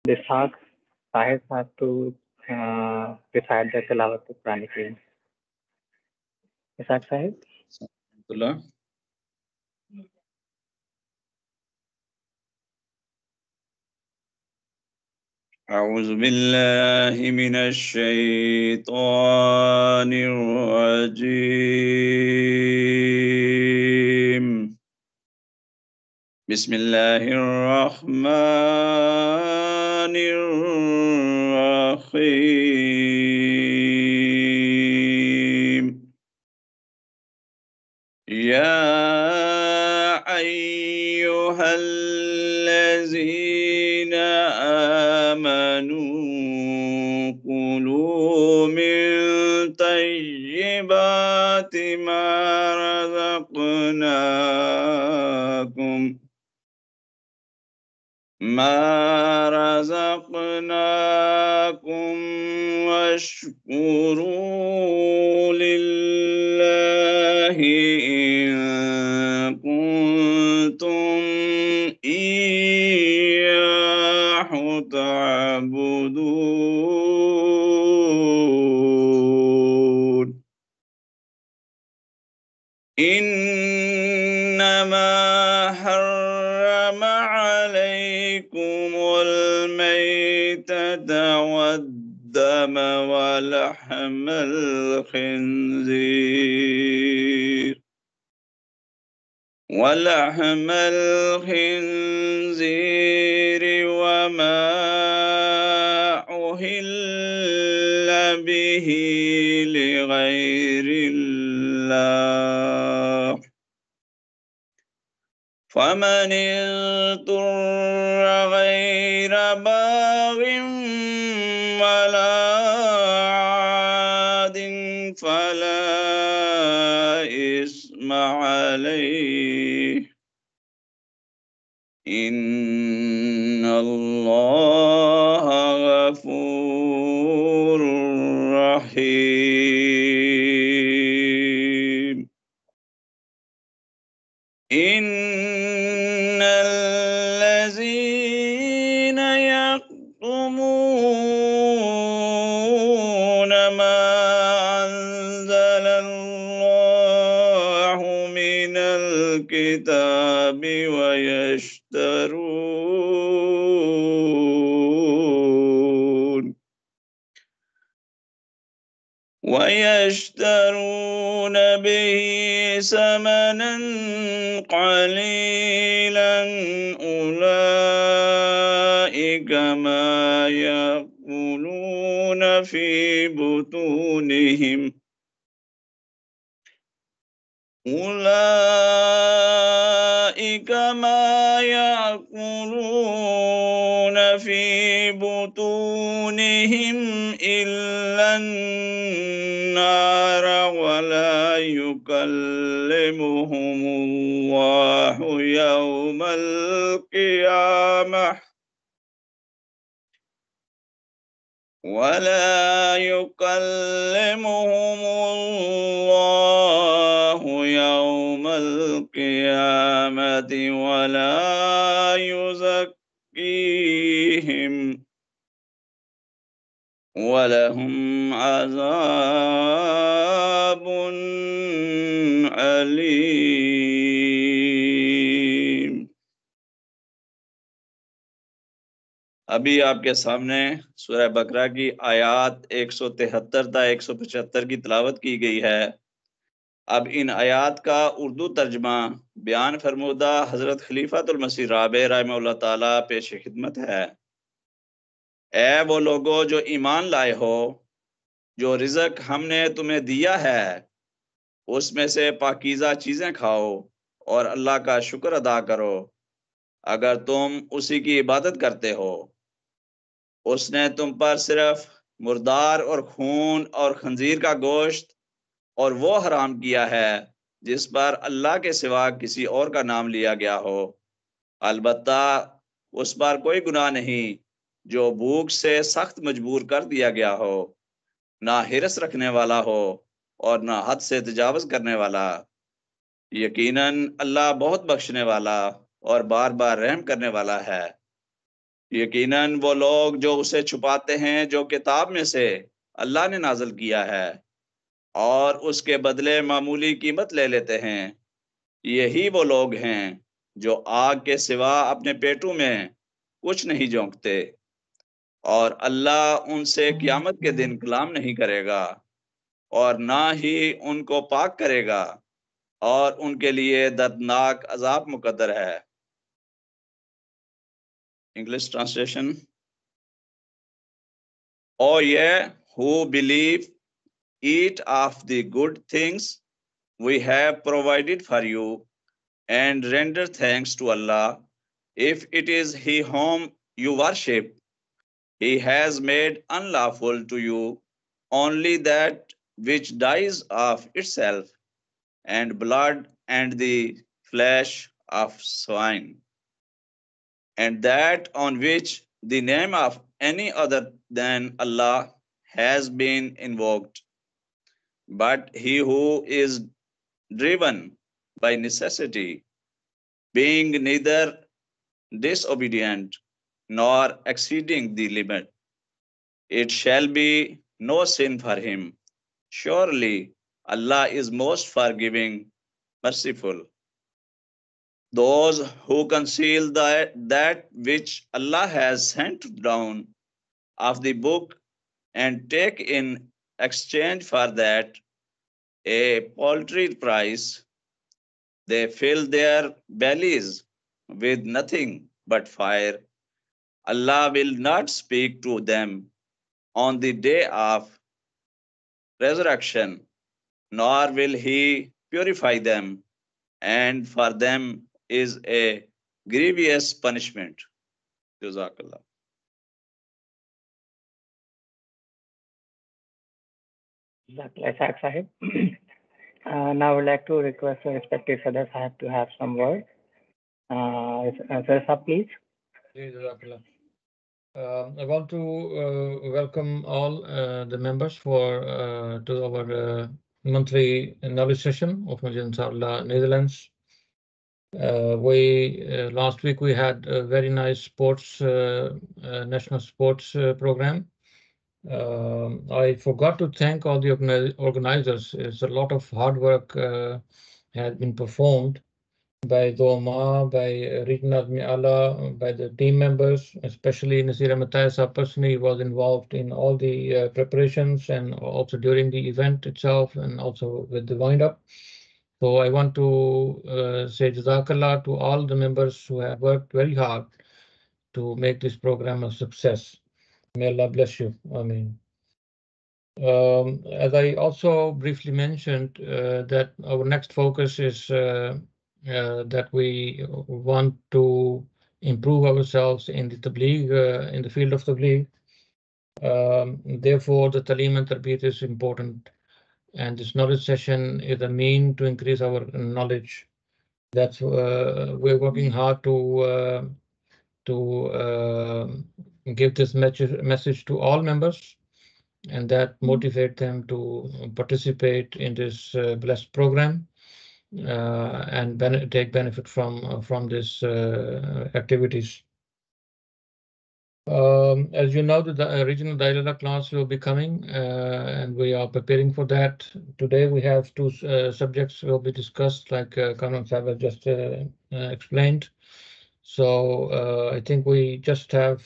बिसाख साहिर साहब तो बिसात द तिलावत कुरान करीम बिसाख साहिब अब्दुल्लाह أعوذ بالله من الشيطان الرجيم بسم الله الرحمن الرحيم يا أيها الذين آمنوا كلوا من طيبات ما رزقناكم واشكروا لله إن كنتم إياه تعبدون إنما حرم عليكم الميتة والدم ولحم الخنزير وما أهل به لغير الله فمن اضطر غير باغ ولا عاد فلا إثم عليه إن الله غفور رحيم إن الذين يكتمون ما أنزل الله من الكتاب ويشترون به ثمنا قليلا أولئك ما يأكلون في بطونهم إلا النار ولا يكلمهم الله يوم القيامة ولا يزكيهم ولهم عذاب अलीम। अभी आपके सामने सूरह बकरा की आयात 173 था 175 की तिलावत की गई है। अब इन आयात का उर्दू तर्जमा बयान फरमूदा हजरत खलीफातुल मसीह राबे रहमहुल्लाह ताला पेश खिदमत है। ऐ वो लोगो जो ईमान लाए हो, जो रिज़्क हमने तुम्हें दिया है उसमें से पाकीज़ा चीजें खाओ और अल्लाह का शुक्र अदा करो अगर तुम उसी की इबादत करते हो। उसने तुम पर सिर्फ मुर्दार और खून और खंजीर का गोश्त और वो हराम किया है जिस पर अल्लाह के सिवा किसी और का नाम लिया गया हो। अलबत्ता उस पर कोई गुनाह नहीं जो भूख से सख्त मजबूर कर दिया गया हो, ना हिरस रखने वाला हो और ना हद से तजावज करने वाला। यकीनन अल्लाह बहुत बख्शने वाला और बार बार रहम करने वाला है। यकीनन वो लोग जो उसे छुपाते हैं जो किताब में से अल्लाह ने नाज़िल किया है और उसके बदले मामूली कीमत ले लेते हैं, यही वो लोग हैं जो आग के सिवा अपने पेटों में कुछ नहीं झोंकते, और अल्लाह उनसे क़यामत के दिन कलाम नहीं करेगा और ना ही उनको पाक करेगा, और उनके लिए दर्दनाक अज़ाब मुक़द्दर है। English translation: O ye who believe, eat of the good things we have provided for you, and render thanks to Allah. If it is He whom you worship, He has made unlawful to you only that which dies of itself, and blood and the flesh of swine, and that on which the name of any other than Allah has been invoked. But he who is driven by necessity, being neither disobedient nor exceeding the limit, it shall be no sin for him. Surely Allah is most forgiving, merciful. Those who conceal that which Allah has sent down of the book and take in exchange for that a paltry price, they fill their bellies with nothing but fire. Allah will not speak to them on the day of resurrection, nor will He purify them, and for them is a grievous punishment. Jazakallah. Ishaq Sahib. Now I would like to request the respected Sadar Sahib to have some words. Sadar Sahib, please. I want to welcome all the members to our monthly knowledge session of Masjid Ansarullah, Netherlands. Last week we had a very nice sports national sports program. I forgot to thank all the organizers. It's a lot of hard work has been performed by Doma, by Regional Mi'ala, by the team members, especially Nasira Matayasa personally was involved in all the preparations and also during the event itself and also with the wind-up. So I want to say Jazakallah to all the members who have worked very hard to make this program a success. May Allah bless you. Ameen. As I also briefly mentioned, that our next focus is that we want to improve ourselves in the tabligh, in the field of tabligh. Therefore, the Talim and Tarbiyat is important, and this knowledge session is a mean to increase our knowledge. That's we're working hard to give this message to all members, and that motivate them to participate in this blessed program and take benefit from this activities. As you know, the regional Dailala class will be coming, and we are preparing for that. Today we have two subjects will be discussed, like Kanan Sahib has just explained. So I think we just have,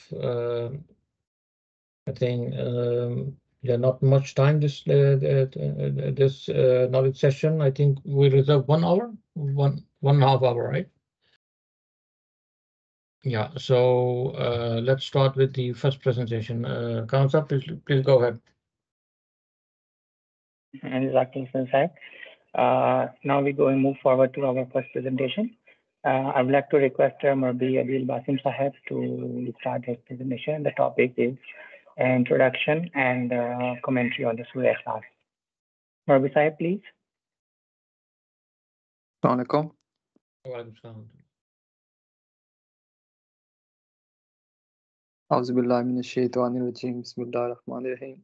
not much time this knowledge session. I think we reserve 1 hour, one and a half hour, right? Yeah. So let's start with the first presentation. Kanan, please go ahead. And Jazakallah Sahib. Now we go and move forward to our first presentation. I would like to request Murbi Adil Basim Sahib to start his presentation. The topic is introduction and commentary on the Surah Ikhlas. Murbi Sahib, please. Assalamu alaikum. Auzu billahi minash shaitanir rajim. Bismillahir rahmanir rahim.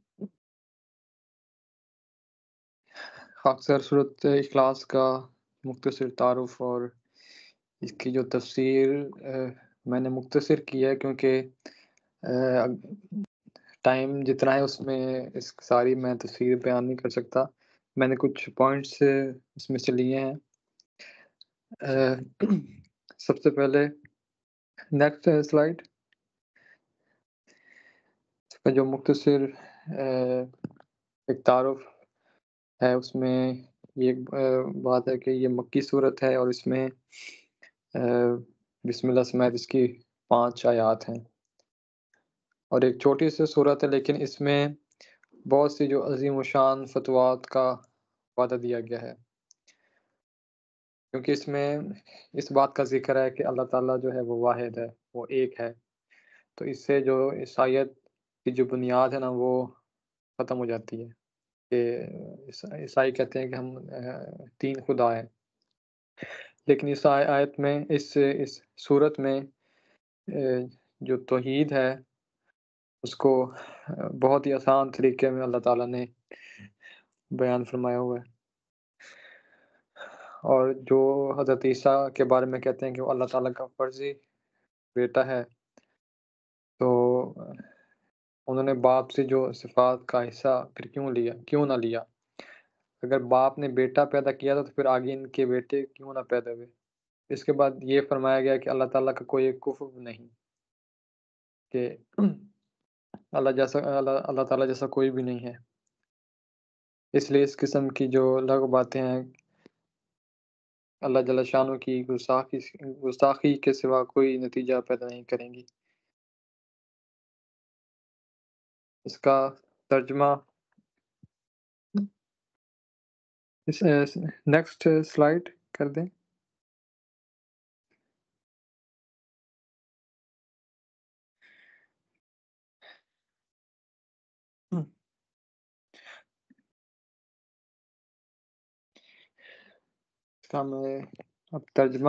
अक्सर सूरत इखलास का मुख्तसर तारुफ और इसकी जो तफसीर میں نے مختصر کیا ہے کیونکہ ٹائم جتنا ہے اس میں اس ساری میں تفصیل بیان نہیں کر سکتا. میں نے کچھ پوائنٹس اس میں سے لیے ہیں. سب سے پہلے نیکسٹ سلائڈ کا جو مختصر ایک تعارف ہے اس میں یہ بات ہے کہ یہ مکی صورت ہے اور اس میں بسم اللہ سمیت اس کی 5 آیات ہیں اور ایک چھوٹی سی صورت ہے لیکن اس میں بہت سی جو عظیم و شان فتوات کا وعدہ دیا گیا ہے کیونکہ اس میں اس بات کا ذکر ہے کہ اللہ تعالیٰ جو ہے وہ واحد ہے، وہ ایک ہے. تو اس سے جو عیسائیت کی جو بنیاد ہے نا وہ ختم ہو جاتی ہے کہ عیسائی کہتے ہیں کہ ہم 3 خدا ہیں. لیکن اس آیت میں اس صورت میں جو توحید ہے اس کو بہت ہی آسان طریقے میں اللہ تعالیٰ نے بیان فرمایا ہوا ہے. اور جو حضرت عیسیٰ کے بارے میں کہتے ہیں کہ وہ اللہ تعالیٰ کا فرضی بیٹا ہے تو انہوں نے باپ سے جو صفات کا حصہ پھر کیوں نہ لیا؟ اگر باپ نے بیٹا پیدا کیا تھا تو پھر آگے ان کے بیٹے کیوں نہ پیدا ہوئے؟ اس کے بعد یہ فرمایا گیا کہ اللہ تعالیٰ کا کوئی کفو نہیں، کہ اللہ تعالیٰ جیسا کوئی بھی نہیں ہے. اس لیے اس قسم کی جو لغو باتیں ہیں اللہ جل شانہ کی گستاخی کے سوا کوئی نتیجہ پیدا نہیں کریں گی. اس کا ترجمہ نیکسٹ سلائیڈ کر دیں. اس کا میں اب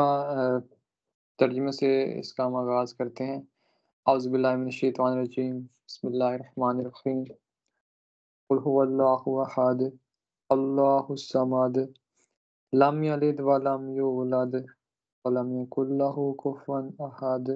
ترجمے سے اس کا ہم آغاز کرتے ہیں. اعوذ باللہ من الشیطان الرجیم، بسم اللہ الرحمن الرحیم. قل هو اللہ احد اللہ الصمد لم یلد ولم یولد ولم یکن لہ کفوا احد.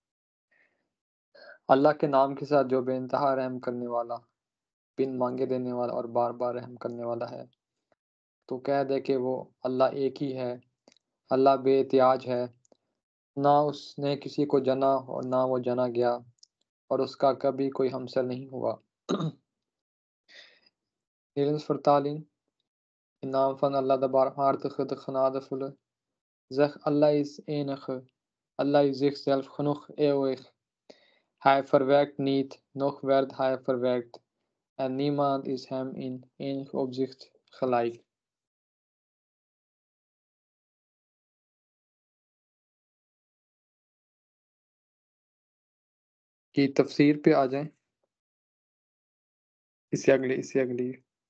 اللہ کے نام کے ساتھ جو بے انتہا رحم کرنے والا، بن مانگے دینے والا اور بار بار رحم کرنے والا ہے. تو کہہ دے کہ وہ اللہ ایک ہی ہے، اللہ بے احتیاج ہے، نہ اس نے کسی کو جنا اور نہ وہ جنا گیا، اور اس کا کبھی کوئی ہمسر نہیں ہوا. نیلنس فرتالین نام فن اللہ دبار ہارت خد خناد فل زخ اللہ is enige Allah is zichzelf genoeg eeuwig. Hij verwerkt niet, noch werd hij verwerkt, en niemand is hem in enig opzicht gelijk. کی تفسیر پہ آ جائیں، اس سے اگلی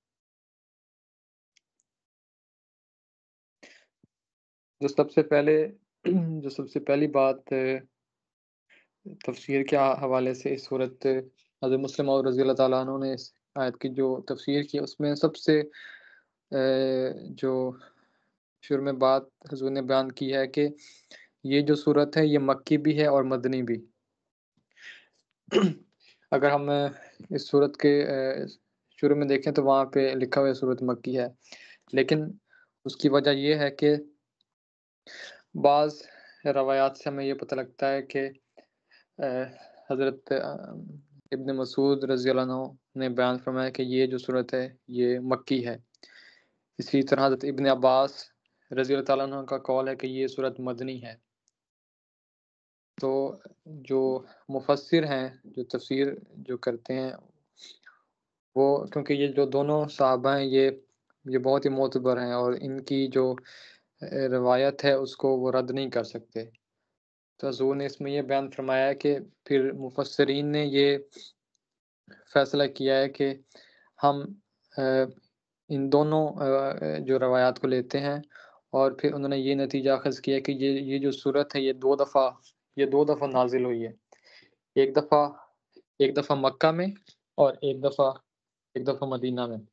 جو سب سے پہلی بات تفسیر کے حوالے سے اس صورت حضرت مسلم اور رضی اللہ تعالیٰ عنہ نے اس آیت کی جو تفسیر کی اس میں سب سے جو شروع میں بات حضور نے بیان کی ہے کہ یہ جو صورت ہے یہ مکی بھی ہے اور مدنی بھی. اگر ہم اس صورت کے شروع میں دیکھیں تو وہاں پہ لکھا ہوا صورت مکی ہے، لیکن اس کی وجہ یہ ہے کہ بعض روایات سے ہمیں یہ پتہ لگتا ہے کہ حضرت ابن مسعود رضی اللہ عنہ نے بیان فرمایا کہ یہ جو صورت ہے یہ مکی ہے. اسی طرح حضرت ابن عباس رضی اللہ تعالیٰ عنہ کا قول ہے کہ یہ صورت مدنی ہے. تو جو مفسر ہیں، جو تفسیر جو کرتے ہیں، وہ کیونکہ یہ جو دونوں صحابہ ہیں یہ بہت ہی معتبر ہیں اور ان کی جو روایت ہے اس کو وہ رد نہیں کر سکتے. تو حضور نے اس میں یہ بیان فرمایا ہے کہ پھر مفسرین نے یہ فیصلہ کیا ہے کہ ہم ان دونوں جو روایات کو لیتے ہیں اور پھر انہوں نے یہ نتیجہ اخذ کیا کہ یہ جو صورت ہے یہ دو دفعہ نازل ہوئی ہے. ایک دفعہ مکہ میں اور ایک دفعہ مدینہ میں.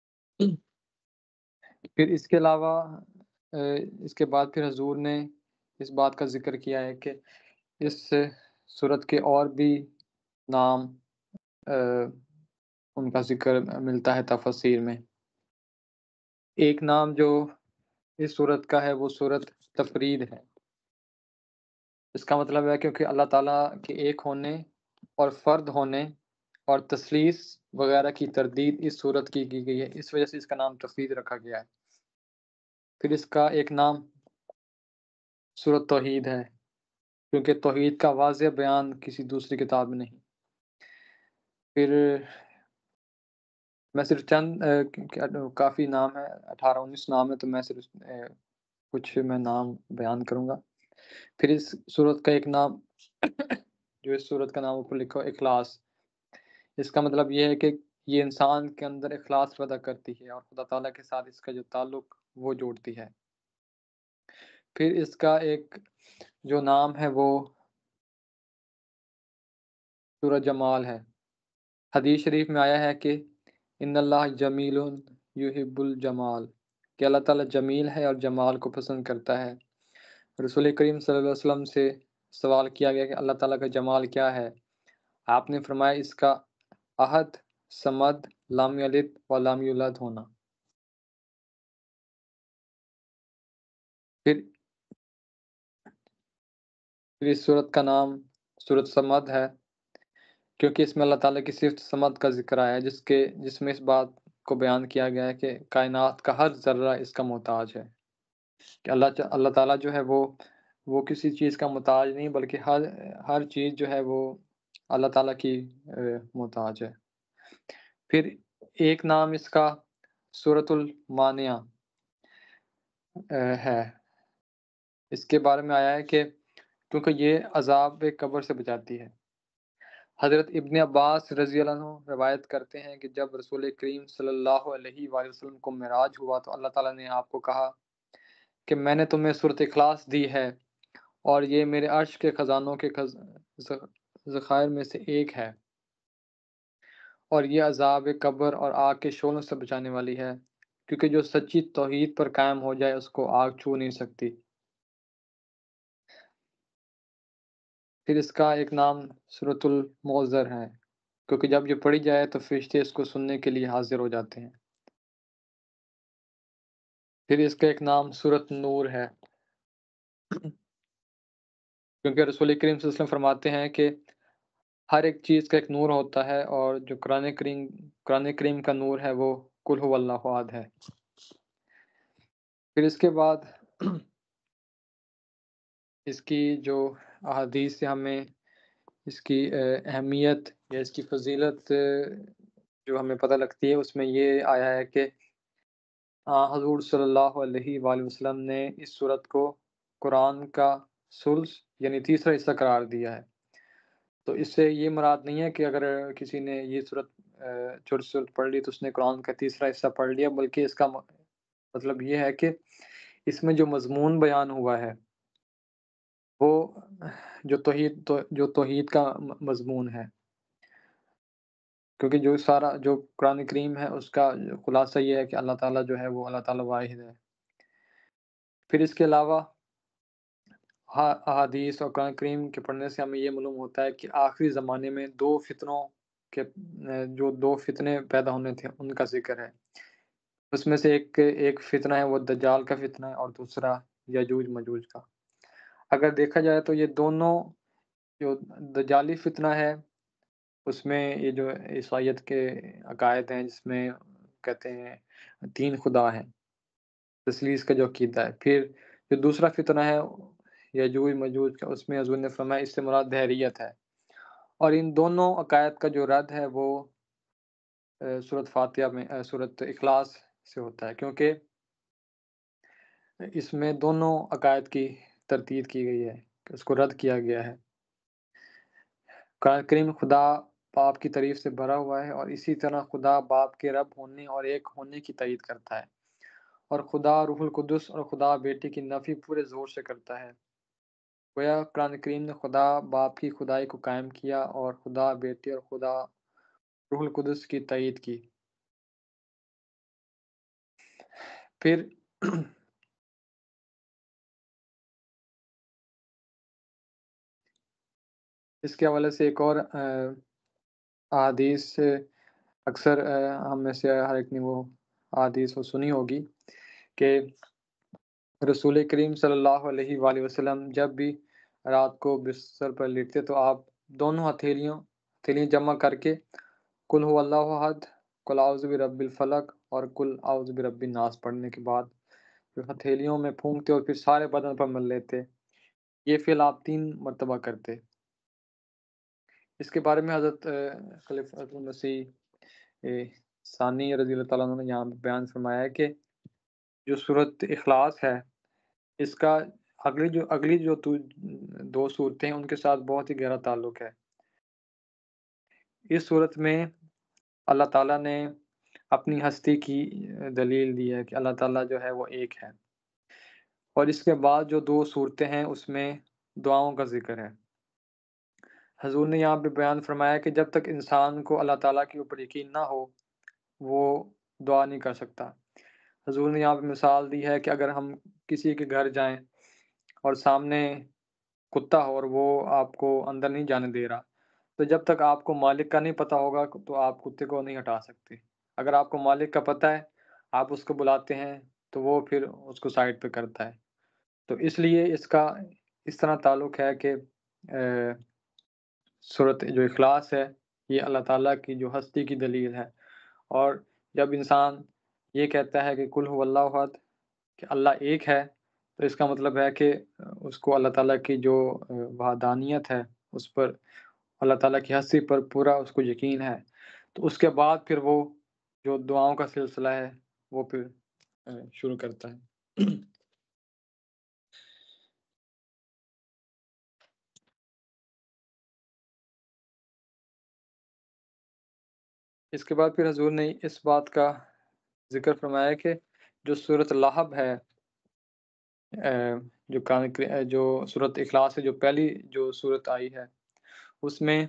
پھر اس کے علاوہ اس کے بعد پھر حضور نے اس بات کا ذکر کیا ہے کہ اس صورت کے اور بھی نام ان کا ذکر ملتا ہے تفسیر میں۔ ایک نام جو اس صورت کا ہے وہ صورت تفرید ہے۔ اس کا مطلب ہے کیونکہ اللہ تعالیٰ کے ایک ہونے اور فرد ہونے اور تثلیث وغیرہ کی تردید اس صورت کی گئی ہے، اس وجہ سے اس کا نام تفرید رکھا گیا ہے۔ پھر اس کا ایک نام سورۃ توحید ہے، کیونکہ توحید کا واضح بیان کسی دوسری کتاب میں نہیں۔ پھر میں صرف چند کافی نام ہے، 18-19 نام ہے، تو میں صرف کچھ میں نام بیان کروں گا۔ پھر اس صورت کا ایک نام جو اس صورت کا نام اوپر لکھا ہو اخلاص، اس کا مطلب یہ ہے کہ یہ انسان کے اندر اخلاص پیدا کرتی ہے اور خدا تعالیٰ کے ساتھ اس کا جو تعلق وہ جوڑتی ہے۔ پھر اس کا ایک جو نام ہے وہ سورہ جمال ہے۔ حدیث شریف میں آیا ہے کہ ان اللہ جمیل یحب الجمال، کہ اللہ تعالیٰ جمیل ہے اور جمال کو پسند کرتا ہے۔ رسول کریم صلی اللہ علیہ وسلم سے سوال کیا گیا کہ اللہ تعالیٰ کا جمال کیا ہے؟ آپ نے فرمایا اس کا احد، صمد، لام یلد و لام یولد ہونا۔ پھر اس صورت کا نام صورت صمد ہے، کیونکہ اس میں اللہ تعالیٰ کی صفت صمد کا ذکر آیا ہے، جس میں اس بات کو بیان کیا گیا ہے کہ کائنات کا ہر ذرہ اس کا محتاج ہے، کہ اللہ تعالیٰ جو ہے وہ کسی چیز کا محتاج نہیں، بلکہ ہر چیز جو ہے وہ اللہ تعالیٰ کی محتاج ہے۔ پھر ایک نام اس کا سورۃ المانعہ ہے۔ اس کے بارے میں آیا ہے کہ کیونکہ یہ عذاب قبر سے بچاتی ہے۔ حضرت ابن عباس رضی اللہ عنہ روایت کرتے ہیں کہ جب رسول کریم صلی اللہ علیہ وآلہ وسلم کو معراج ہوا تو اللہ تعالیٰ نے آپ کو کہا کہ میں نے تمہیں سورۃ اخلاص دی ہے اور یہ میرے عرش کے خزانوں کے ذخائر میں سے ایک ہے، اور یہ عذاب قبر اور آگ کے شعلوں سے بچانے والی ہے، کیونکہ جو سچی توحید پر قائم ہو جائے اس کو آگ چھو نہیں سکتی۔ پھر اس کا ایک نام سورۃ المؤذر ہے، کیونکہ جب یہ پڑھی جائے تو فرشتے اس کو سننے کے لیے حاضر ہو جاتے ہیں۔ پھر اس کا ایک نام سورۃ نور ہے، کیونکہ رسول کریم صلی اللہ علیہ وسلم فرماتے ہیں کہ ہر ایک چیز کا ایک نور ہوتا ہے، اور جو قرآن کریم کا نور ہے وہ قل هو اللہ احد ہے۔ پھر اس کے بعد اس کی جو احادیث سے ہمیں اس کی اہمیت یا اس کی فضیلت جو ہمیں پتہ لگتی ہے، اس میں یہ آیا ہے کہ حضور صلی اللہ علیہ وآلہ وسلم نے اس صورت کو قرآن کا ثلث یعنی تیسرا حصہ قرار دیا ہے۔ تو اس سے یہ مراد نہیں ہے کہ اگر کسی نے یہ چھوٹی صورت پڑھ لی تو اس نے قرآن کا تیسرا حصہ پڑھ لیا، بلکہ اس کا مطلب یہ ہے کہ اس میں جو مضمون بیان ہوا ہے وہ جو توحید کا مضمون ہے، کیونکہ جو قرآن کریم ہے اس کا خلاصہ یہ ہے کہ اللہ تعالیٰ جو ہے وہ اللہ تعالیٰ واحد ہے۔ پھر اس کے علاوہ احادیث اور قرآن کریم کے پڑھنے سے ہمیں یہ معلوم ہوتا ہے کہ آخری زمانے میں دو فتنے پیدا ہونے تھے، ان کا ذکر ہے۔ اس میں سے ایک فتنہ ہے وہ دجال کا فتنہ ہے، اور دوسرا یجوج مجوج کا۔ اگر دیکھا جائے تو یہ دونوں جو دجالی فتنہ ہے اس میں یہ جو عیسائیت کے عقائد ہیں جس میں کہتے ہیں 3 خدا ہیں، تثلیث کا جو عقیدہ ہے۔ پھر جو دوسرا فتنہ ہے یجوج مجوج کا، اس میں حضور نے فرمایا اس سے مراد دہریت ہے، اور ان دونوں عقائد کا جو رد ہے وہ سورۃ فاتحہ میں سورۃ اخلاص سے ہوتا ہے، کیونکہ اس میں دونوں عقائد کی تردید کی گئی ہے کہ اس کو رد کیا گیا ہے۔ قرآن کریم خدا باپ کی تعریف سے بھرا ہوا ہے، اور اسی طرح خدا باپ کے رب ہونے اور ایک ہونے کی تائید کرتا ہے، اور خدا روح القدس اور خدا بیٹی کی نفی پورے زور سے کرتا ہے۔ گویا قرآن کریم نے خدا باپ کی خدائی کو قائم کیا اور خدا بیٹی اور خدا روح القدس کی تائید کی۔ پھر اس کے حوالے سے ایک اور احادیث اکثر ہم میں سے ہر ایک نے وہ احادیث وہ سنی ہوگی کہ رسول کریم صلی اللہ علیہ وآلہ وسلم جب بھی رات کو بستر پر لیٹتے تو آپ دونوں ہتھیلیاں جمع کر کے قل هو اللہ احد، قل اعوذ برب الفلق اور قل اعوذ برب الناس پڑھنے کے بعد پھر ہتھیلیوں میں پھونکتے اور پھر سارے بدن پر مل لیتے. یہ فعل آپ 3 مرتبہ کرتے. اس کے بارے میں حضرت خلیفۃ المسیح ثانی رضی اللہ تعالیٰ عنہ نے یہاں بیان فرمایا ہے کہ جو سورت اخلاص ہے اس کا اگلی جو 2 صورتیں ہیں ان کے ساتھ بہت ہی گہرا تعلق ہے. اس صورت میں اللہ تعالیٰ نے اپنی ہستی کی دلیل دی ہے کہ اللہ تعالیٰ جو ہے وہ ایک ہے، اور اس کے بعد جو 2 صورتیں ہیں اس میں دعاؤں کا ذکر ہے. حضور نے یہاں پہ بیان فرمایا کہ جب تک انسان کو اللہ تعالیٰ کے اوپر یقین نہ ہو وہ دعا نہیں کر سکتا. حضور نے یہاں پہ مثال دی ہے کہ اگر ہم کسی کے گھر جائیں اور سامنے کتا ہو اور وہ آپ کو اندر نہیں جانے دے رہا، تو جب تک آپ کو مالک کا نہیں پتہ ہوگا تو آپ کتے کو نہیں ہٹا سکتے. اگر آپ کو مالک کا پتہ ہے آپ اس کو بلاتے ہیں تو وہ پھر اس کو سائڈ پہ کرتا ہے. تو اس لیے اس کا اس طرح تعلق ہے کہ صورت جو اخلاص ہے یہ اللہ تعالیٰ کی جو ہستی کی دلیل ہے. اور جب انسان یہ کہتا ہے کہ قل هو اللہ احد کہ اللہ ایک ہے، تو اس کا مطلب ہے کہ اس کو اللہ تعالیٰ کی جو وحدانیت ہے اس پر، اللہ تعالیٰ کی ہستی پر پورا اس کو یقین ہے. تو اس کے بعد پھر وہ جو دعاؤں کا سلسلہ ہے وہ پھر شروع کرتا ہے. اس کے بعد پھر حضور نے اس بات کا ذکر فرمایا کہ جو سورۃ لہب ہے، جو سورۃ اخلاص ہے، جو پہلی جو سورت آئی ہے اس میں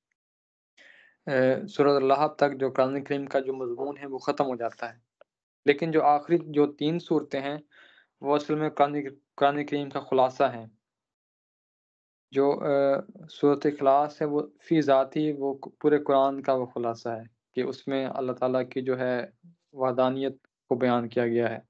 سورۃ لہب تک جو قرآن کریم کا جو مضمون ہے وہ ختم ہو جاتا ہے. لیکن جو آخری جو 3 صورتیں ہیں وہ اصل میں قرآن کریم کا خلاصہ ہیں. جو سورۃ اخلاص ہے وہ فی ذاتی وہ پورے قرآن کا وہ خلاصہ ہے کہ اس میں اللہ تعالیٰ کی جو ہے وحدانیت کو بیان کیا گیا ہے.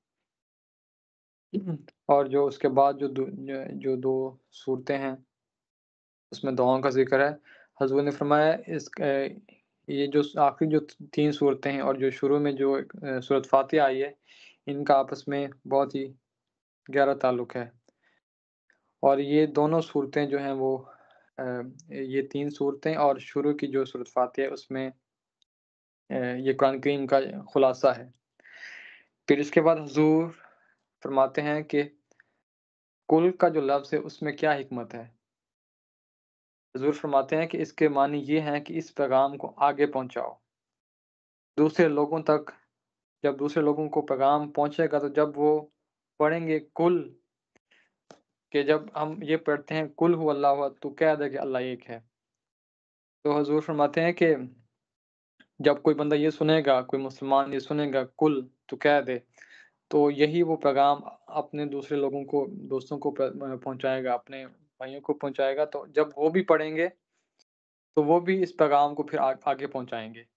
اور جو اس کے بعد جو 2 صورتیں ہیں اس میں دعاؤں کا ذکر ہے. حضور نے فرمایا یہ جو آخری جو 3 صورتیں ہیں اور جو شروع میں جو سورۃ فاتحہ آئی ہے ان کا آپس میں بہت ہی گہرا تعلق ہے. اور یہ دونوں صورتیں جو ہیں وہ یہ 3 صورتیں اور شروع کی جو سورۃ فاتحہ ہے اس میں یہ قرآن کریم کا خلاصہ ہے. پھر اس کے بعد حضور فرماتے ہیں کہ کل کا جو لفظ ہے اس میں کیا حکمت ہے. حضور فرماتے ہیں کہ اس کے معنی یہ ہیں کہ اس پیغام کو آگے پہنچاؤ دوسرے لوگوں تک. جب دوسرے لوگوں کو پیغام پہنچے گا تو جب وہ پڑھیں گے کل، کہ جب ہم یہ پڑھتے ہیں قل هو اللہ احد تو کہہ دے کہ اللہ ایک ہے، تو حضور فرماتے ہیں کہ جب کوئی بندہ یہ سنے گا، کوئی مسلمان یہ سنے گا کل تو کہہ دے، تو یہی وہ پیغام اپنے دوسرے لوگوں کو، دوستوں کو پہنچائے گا، اپنے بھائیوں کو پہنچائے گا. تو جب وہ بھی پڑھیں گے تو وہ بھی اس پیغام کو پھر آگے پہنچائیں گے.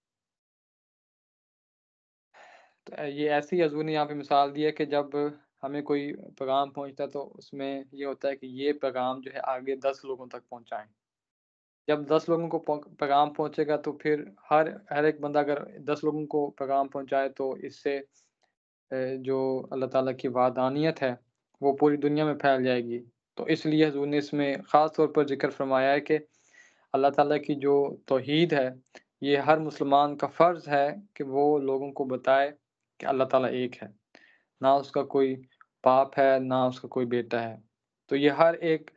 تو یہ ایسی حضور نے یہاں پہ مثال دی ہے کہ جب ہمیں کوئی پیغام پہنچتا ہے تو اس میں یہ ہوتا ہے کہ یہ پیغام جو ہے آگے 10 لوگوں تک پہنچائیں. جب 10 لوگوں کو پیغام پہنچے گا تو پھر ہر ایک بندہ اگر 10 لوگوں کو پیغام پہنچائے تو اس سے جو اللہ تعالیٰ کی وحدانیت ہے وہ پوری دنیا میں پھیل جائے گی. تو اس لیے حضور نے اس میں خاص طور پر ذکر فرمایا ہے کہ اللہ تعالیٰ کی جو توحید ہے یہ ہر مسلمان کا فرض ہے کہ وہ لوگوں کو بتائے کہ اللہ تعالیٰ ایک ہے، نہ اس کا کوئی باپ ہے نہ اس کا کوئی بیٹا ہے. تو یہ ہر ایک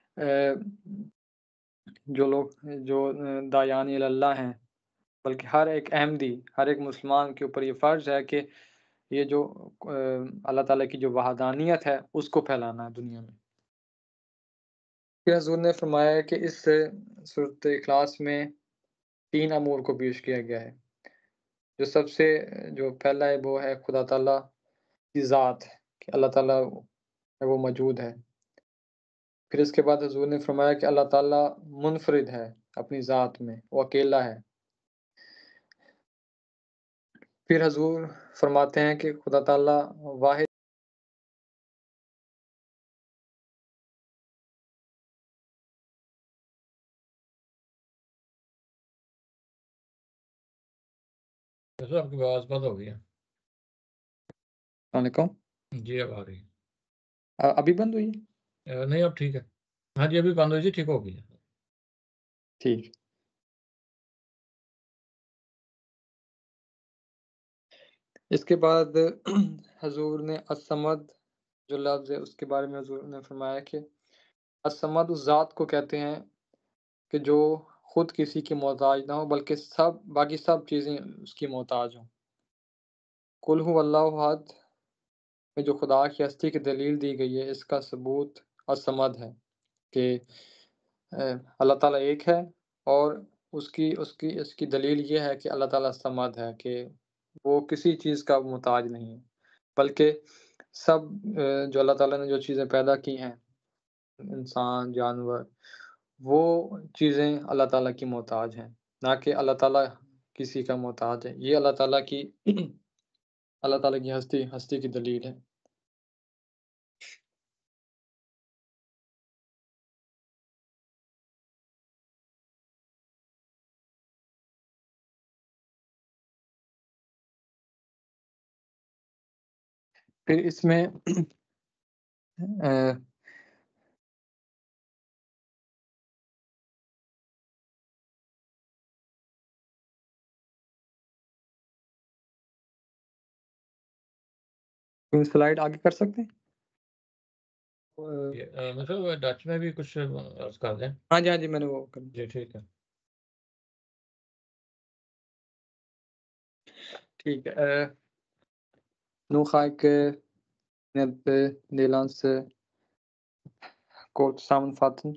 جو لوگ جو داعیان اللہ ہیں، بلکہ ہر ایک احمدی، ہر ایک مسلمان کے اوپر یہ فرض ہے کہ یہ جو اللہ تعالیٰ کی جو وحدانیت ہے اس کو پھیلانا ہے دنیا میں. پھر حضور نے فرمایا ہے کہ اس سورۃ اخلاص میں 3 امور کو پیش کیا گیا ہے. جو سب سے جو پہلا ہے وہ ہے خدا تعالیٰ کی ذات کہ اللہ تعالیٰ وہ موجود ہے. پھر اس کے بعد حضور نے فرمایا کہ اللہ تعالیٰ منفرد ہے اپنی ذات میں، وہ اکیلا ہے۔ پھر حضور فرماتے ہیں کہ خدا تعالیٰ واحد جیسے آپ کی آواز بند ہو گئی ہے۔ السلام علیکم، جی اب آ رہی ابھی بند ہوئی ہے؟ ہے۔ نہیں اب ٹھیک ہے، ہاں جی ابھی بند ہوئی تھی، ٹھیک ہو گئی ہے۔ ٹھیک۔ اس کے بعد حضور نے الصمد جو لفظ ہے اس کے بارے میں حضور نے فرمایا کہ الصمد اس ذات کو کہتے ہیں کہ جو خود کسی کی محتاج نہ ہو بلکہ باقی سب چیزیں اس کی محتاج ہوں۔ قل هو اللہ احد میں جو خدا کی ہستی کی دلیل دی گئی ہے، اس کا ثبوت الصمد ہے کہ اللہ تعالیٰ ایک ہے، اور اس کی دلیل یہ ہے کہ اللہ تعالیٰ الصمد ہے، کہ وہ کسی چیز کا محتاج نہیں ہے، بلکہ سب جو اللہ تعالیٰ نے جو چیزیں پیدا کی ہیں، انسان، جانور، وہ چیزیں اللہ تعالیٰ کی محتاج ہیں، نہ کہ اللہ تعالیٰ کسی کا محتاج ہے۔ یہ اللہ تعالیٰ کی ہستی کی دلیل ہے۔ پھر اس میں سلائیڈ آگے کر سکتے ہیں؟ مطلب ڈچ میں بھی کچھ عرض کر دیں۔ ہاں جی میں نے وہ کر جی ٹھیک ہے۔ ٹھیک ہے۔ Nå ga ik net Nederlandse kort samenvatten.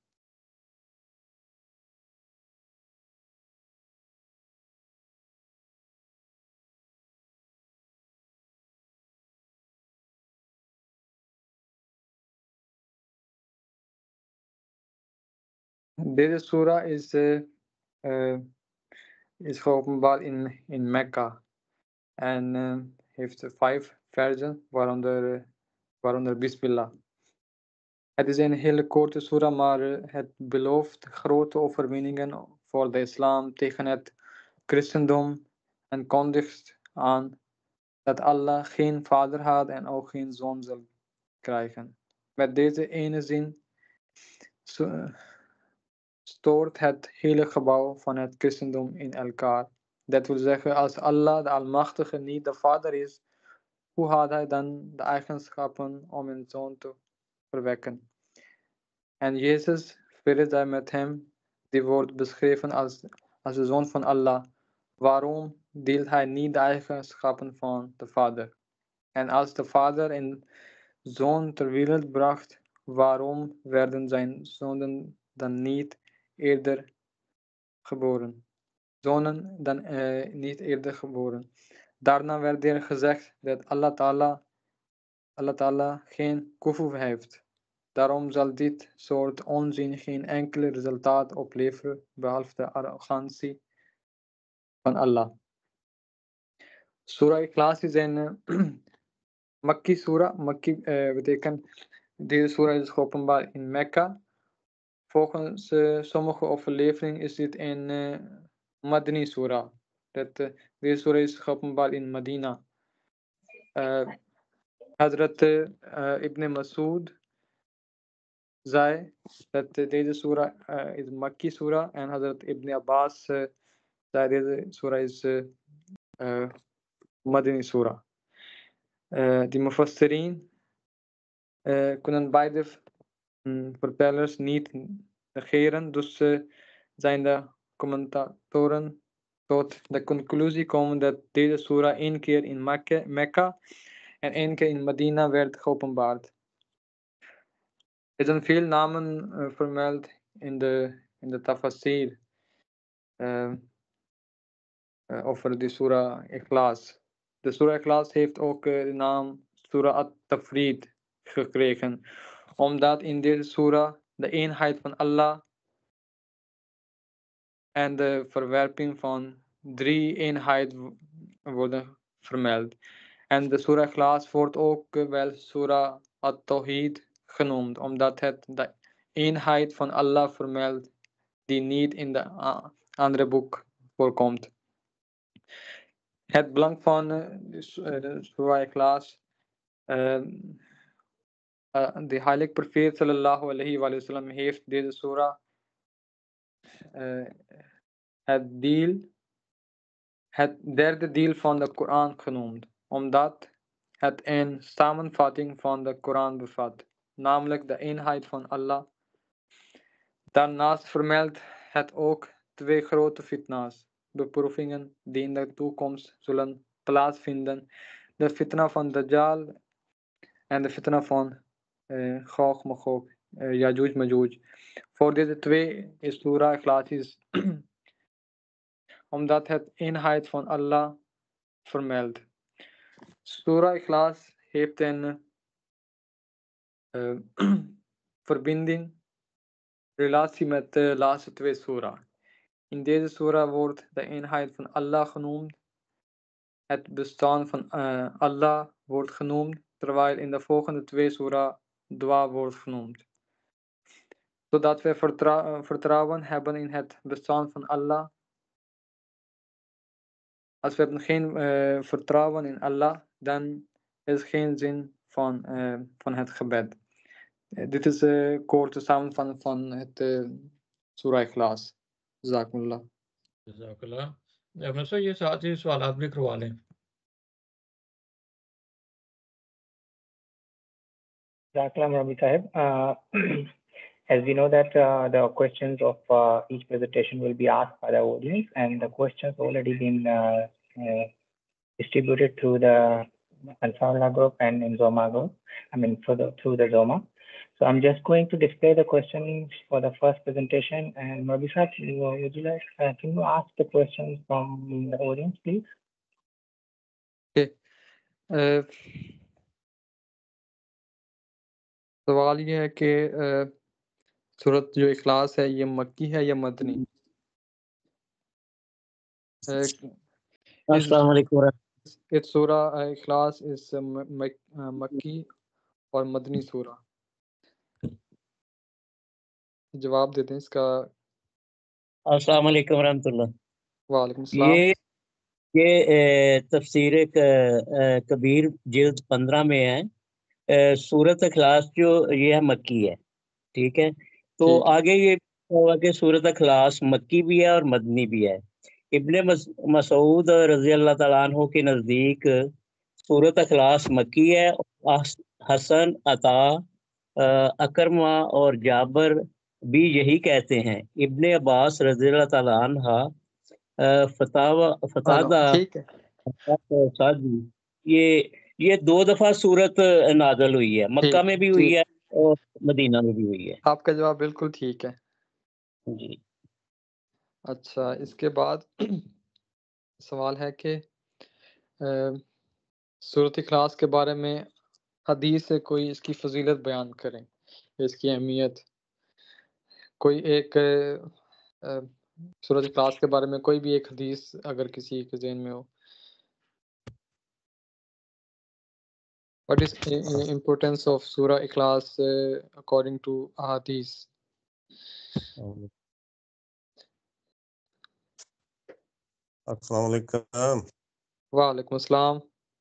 Deze surah is geopenbaard in Mekka en heeft 5 versen, waaronder Bismillah. Het is een hele korte surah, maar het belooft grote overwinningen voor de islam tegen het christendom en kondigt aan dat Allah geen vader had en ook geen zoon zal krijgen. Met deze ene zin stoort het hele gebouw van het christendom in elkaar. Dat wil zeggen, als Allah de Almachtige niet de vader is, hoe had hij dan de eigenschappen om een zoon te verwekken? En Jezus, vrede zij met hem, die wordt beschreven als de zoon van Allah. Waarom deelt hij niet de eigenschappen van de vader? En als de vader een zoon ter wereld bracht, waarom werden zijn zonen dan niet eerder geboren? Daarna werd er gezegd dat Allah Ta'ala geen kufur heeft. Daarom zal dit soort onzin geen enkel resultaat opleveren, behalve de arrogantie van Allah. Surah Ikhlas is een Makki surah. Makki betekent, deze surah is geopenbaard in Mekka. Volgens sommige overleveringen is dit een Madani surah. Deze surah is geopenbaard in Medina. Hazrat Ibn Masud zei dat deze surah is Makki surah, en Hazrat Ibn Abbas zei deze surah is Madani surah. Die mufassirin kunnen beide vertellers niet negeren, dus zijn de commentatoren tot de conclusie komen dat deze surah 1 keer in Mekka en 1 keer in Medina werd geopenbaard. Er zijn veel namen vermeld in de tafsir over de surah Ikhlas. De surah Ikhlas heeft ook de naam Surah At-Tafrid gekregen, Omdat in deze surah de eenheid van Allah en de verwerping van drie eenheid worden vermeld. En de surah Ikhlas wordt ook wel surah at-Tawhid genoemd, omdat het de eenheid van Allah vermeldt die niet in de andere boek voorkomt. Het belang van de surah Ikhlas, de heilige profeet sallallahu alaihi wa sallam heeft deze surah het derde deel van de Koran genoemd, omdat het een samenvatting van de Koran bevat, namelijk de eenheid van Allah. Daarnaast vermeldt het ook twee grote fitna's, beproevingen die in de toekomst zullen plaatsvinden: de fitna van Dajjal en de fitna van Gog Magog, Yajuj Majuj. Voor deze twee is surah Ikhlas omdat het eenheid van Allah vermeldt. Surah Ikhlas heeft een relatie met de laatste twee surah. In deze surah wordt de eenheid van Allah genoemd. Het bestaan van Allah wordt genoemd, terwijl in de volgende twee surah dua wordt genoemd. Zodat we vertrouwen hebben in het bestaan van Allah. Als we hebben geen vertrouwen in Allah, dan is geen zin van het gebed. Dit is een korte samenvatting van het surah Ikhlas. Jazakumullah. جزاک اللہ سر یہ ساتھ ہی سوالات بھی کروا لیں. As we know that the questions of each presentation will be asked by the audience, and the questions already been distributed through the Ansarullah group and in Zoma group. Through the Zoma. So I'm just going to display the questions for the first presentation. And Murabbi Sahab, would you like, can you ask the questions from the audience, please? Okay. سوال یہ ہے کہ سورت جو اخلاص ہے یہ مکی ہے یا مدنی؟ السلام علیکم. سورہ اخلاص اس مکی اور مدنی سورہ. جواب دیتے ہیں اس کا. السلام علیکم ورحمۃ اللہ. وعلیکم السلام. یہ تفسیر کبیر جلد 15 میں ہے. سورت اخلاص جو یہ ہے مکی ہے, ٹھیک ہے. تو آگے یہ ہوگا کہ سورت اخلاص مکی بھی ہے اور مدنی بھی ہے. ابن مسعود رضی اللہ تعالیٰ عنہ کے نزدیک سورت اخلاص مکی ہے. حسن, عطا, اکرمہ اور جابر بھی یہی کہتے ہیں. ابن عباس رضی اللہ تعالیٰ عنہ یہ 2 دفعہ سورت نازل ہوئی ہے, مکہ میں بھی ہوئی ہے اور مدینہ میں بھی ہوئی ہے. آپ کا جواب بالکل ٹھیک ہے جی. اچھا, اس کے بعد سوال ہے کہ سورت اخلاص کے بارے میں حدیث سے کوئی اس کی فضیلت بیان کریں, اس کی اہمیت. کوئی ایک سورت اخلاص کے بارے میں کوئی بھی ایک حدیث اگر کسی کے ذہن میں ہو. What is the importance of Surah Ikhlas according to Ahadith? السلام علیکم. وعلیکم السلام.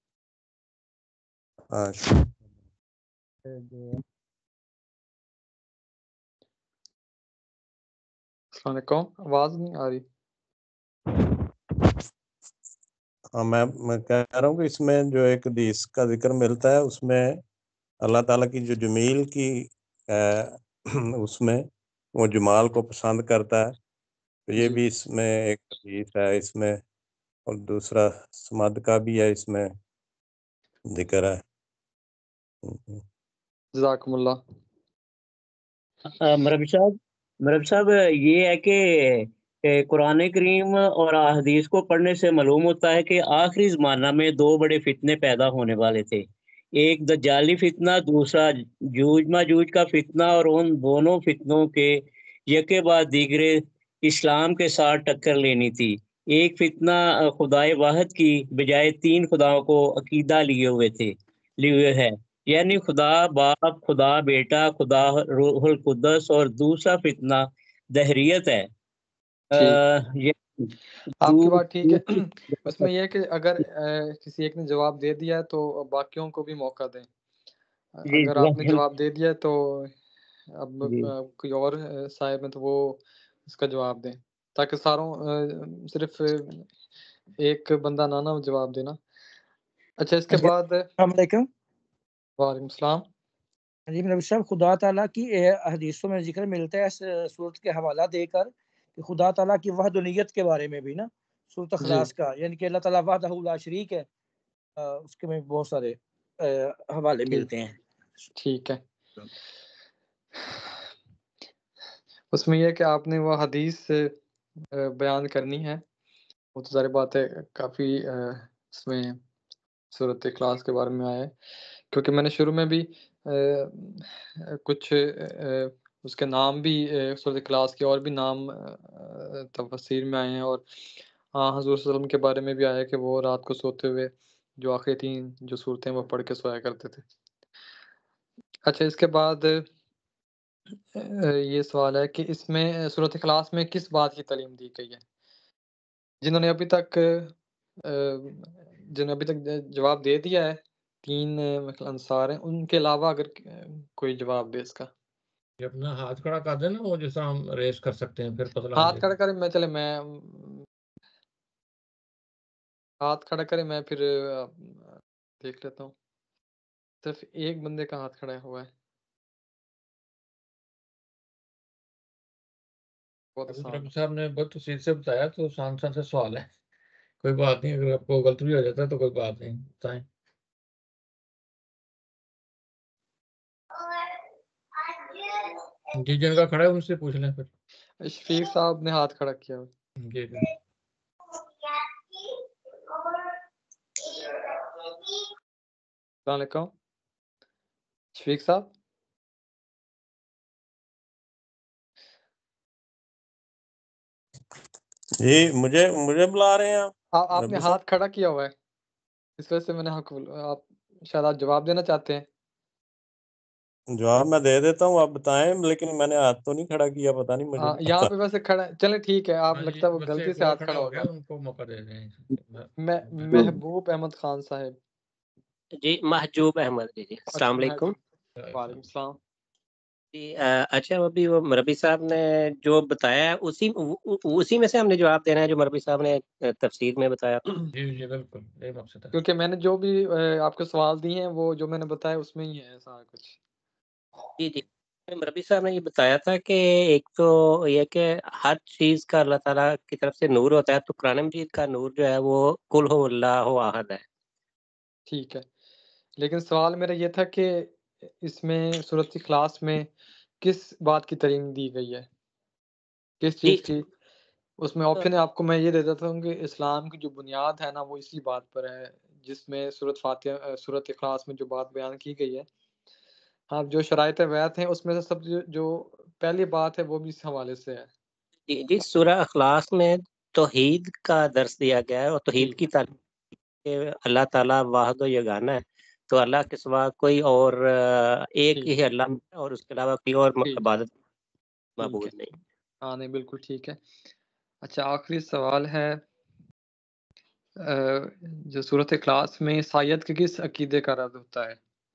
السلام علیکم. آواز نہیں آ رہی. ہاں, میں کہہ رہا ہوں کہ اس میں جو ایک حدیث کا ذکر ملتا ہے, اس میں اللہ تعالیٰ کی جو جمیل کی اس میں وہ جمال کو پسند کرتا ہے. تو یہ بھی اس میں ایک حدیث ہے اس میں, اور دوسرا سمد کا بھی ہے اس میں ذکر ہے. جزاکم اللہ. مرب صاحب یہ ہے کہ قرآن کریم اور احادیث کو پڑھنے سے معلوم ہوتا ہے کہ آخری زمانہ میں 2 بڑے فتنے پیدا ہونے والے تھے. ایک دجالی فتنہ، دوسرا جوج ماجوج کا فتنہ، اور ان دونوں فتنوں کے یکے بعد دیگرے اسلام کے ساتھ ٹکر لینی تھی۔ ایک فتنہ خدائے واحد کی بجائے 3 خداؤں کو عقیدہ لیے ہوئے ہے، یعنی خدا باپ، خدا بیٹا، خدا روح القدس، اور دوسرا فتنہ دہریت ہے۔ آپ کی بات ٹھیک ہے، اس میں یہ ہے کہ اگر کسی ایک نے جواب دے دیا ہے تو باقیوں کو بھی موقع دیں۔ اگر آپ نے جواب دے دیا ہے تو اب کوئی اور صاحب ہے تو وہ اس کا جواب دیں، تاکہ ساروں صرف ایک بندہ نہ جواب دینا۔ اچھا، اس کے بعد السلام علیکم۔ وعلیکم السلام۔ جی نبی صاحب، خدا تعالیٰ کی حدیثوں میں ذکر ملتا ہے اس صورت کے حوالہ دے کر کہ خدا تعالیٰ کی وحدانیت کے بارے میں بھی نا، صورت اخلاص کا، یعنی کہ اللہ تعالیٰ وحدہ لا شریک ہے، اس کے میں بہت سارے حوالے ملتے ہیں۔ ٹھیک ہے، اس میں یہ کہ آپ نے وہ حدیث بیان کرنی ہے، وہ تو ظاہر بات ہے کافی اس میں صورت اخلاص کے بارے میں آیا ہے، کیونکہ میں نے شروع میں بھی کچھ اس کے نام بھی صورت اخلاص کے اور بھی نام تفسیر میں آئے ہیں، اور حضور صلی اللہ علیہ وسلم کے بارے میں بھی آیا ہے کہ وہ رات کو سوتے ہوئے جو آخری 3 جو صورتیں وہ پڑھ کے سویا کرتے تھے۔ اچھا، اس کے بعد یہ سوال ہے کہ اس میں صورت اخلاص میں کس بات کی تعلیم دی گئی ہے؟ جنہوں نے ابھی تک جواب دے دیا ہے، 3 انصار ہیں، ان کے علاوہ اگر کوئی جواب دے اس کا۔ یہ اپنا ہاتھ کھڑا کر دیں نا، وہ جیسا ہم ریس کر سکتے ہیں، پھر پتہ لگ ہاتھ کھڑا کریں، میں ہاتھ کھڑا کریں، میں پھر دیکھ لیتا ہوں۔ صرف ایک بندے کا ہاتھ کھڑا ہوا ہے، بہت آسان۔ ربی صاحب نے بہت تفصیل سے بتایا، تو آسان سے سوال ہے، کوئی بات نہیں، اگر آپ کو غلط بھی ہو جاتا ہے تو کوئی بات نہیں، بتائیں۔ جی، جن کا کھڑا ہے ان سے پوچھ لیں پھر۔ شفیق صاحب نے ہاتھ کھڑا کیا ہوا۔ جی جی، السلام علیکم شفیق صاحب۔ جی، مجھے بلا رہے ہیں آپ نے ہاتھ کھڑا کیا ہوا ہے، اس وجہ سے میں نے آپ شاید آپ جواب دینا چاہتے ہیں۔ جواب میں دے دیتا ہوں، آپ بتائیں، لیکن میں نے ہاتھ تو نہیں کھڑا کیا، پتہ نہیں مجھے یہاں پہ ویسے کھڑا، چلیں ٹھیک ہے، آپ لگتا ہے وہ غلطی سے ہاتھ کھڑا ہو گیا۔ ان کو موقع دے دیں۔ محبوب احمد خان صاحب۔ جی، محجوب احمد جی، السلام علیکم۔ وعلیکم السلام۔ جی اچھا، ابھی وہ مربی صاحب نے جو بتایا ہے اسی میں سے ہم نے جواب دینا ہے جو مربی صاحب نے تفسیر میں بتایا۔ جی جی بالکل، یہی مقصد ہے، کیونکہ میں نے جو بھی آپ کو سوال دیے ہیں وہ جو میں نے بتایا اس میں ہی ہے سارا کچھ۔ جی جی، مربی صاحب نے یہ بتایا تھا کہ ایک تو یہ کہ ہر چیز کا اللہ تعالیٰ کی طرف سے نور ہوتا ہے، تو قرآن مجید کا نور جو ہے وہ قل هو اللہ احد ہے۔ ٹھیک ہے، لیکن سوال میرا یہ تھا کہ اس میں سورۃ اخلاص میں کس بات کی تعلیم دی گئی ہے، کس چیز کی؟ اس میں آپشن ہے آپ کو، میں یہ دے دیتا ہوں کہ اسلام کی جو بنیاد ہے نا وہ اسی بات پر ہے، جس میں سورۃ اخلاص میں جو بات بیان کی گئی ہے، ہاں جو شرائط بیعت ہیں اس میں سے سب جو پہلی بات ہے وہ بھی اس حوالے سے ہے۔ جی، سورہ اخلاص میں توحید کا درس دیا گیا ہے، اور توحید کی تعلیم کہ اللہ تعالیٰ واحد و یگانہ ہے، تو اللہ کے سوا کوئی اور ایک ہی اللہ ہے، اور اس کے علاوہ کوئی اور عبادت معبود نہیں۔ ہاں نہیں، بالکل ٹھیک ہے۔ اچھا، آخری سوال ہے، جو سورۃ اخلاص میں عیسائیت کے کس عقیدے کا رد ہوتا ہے؟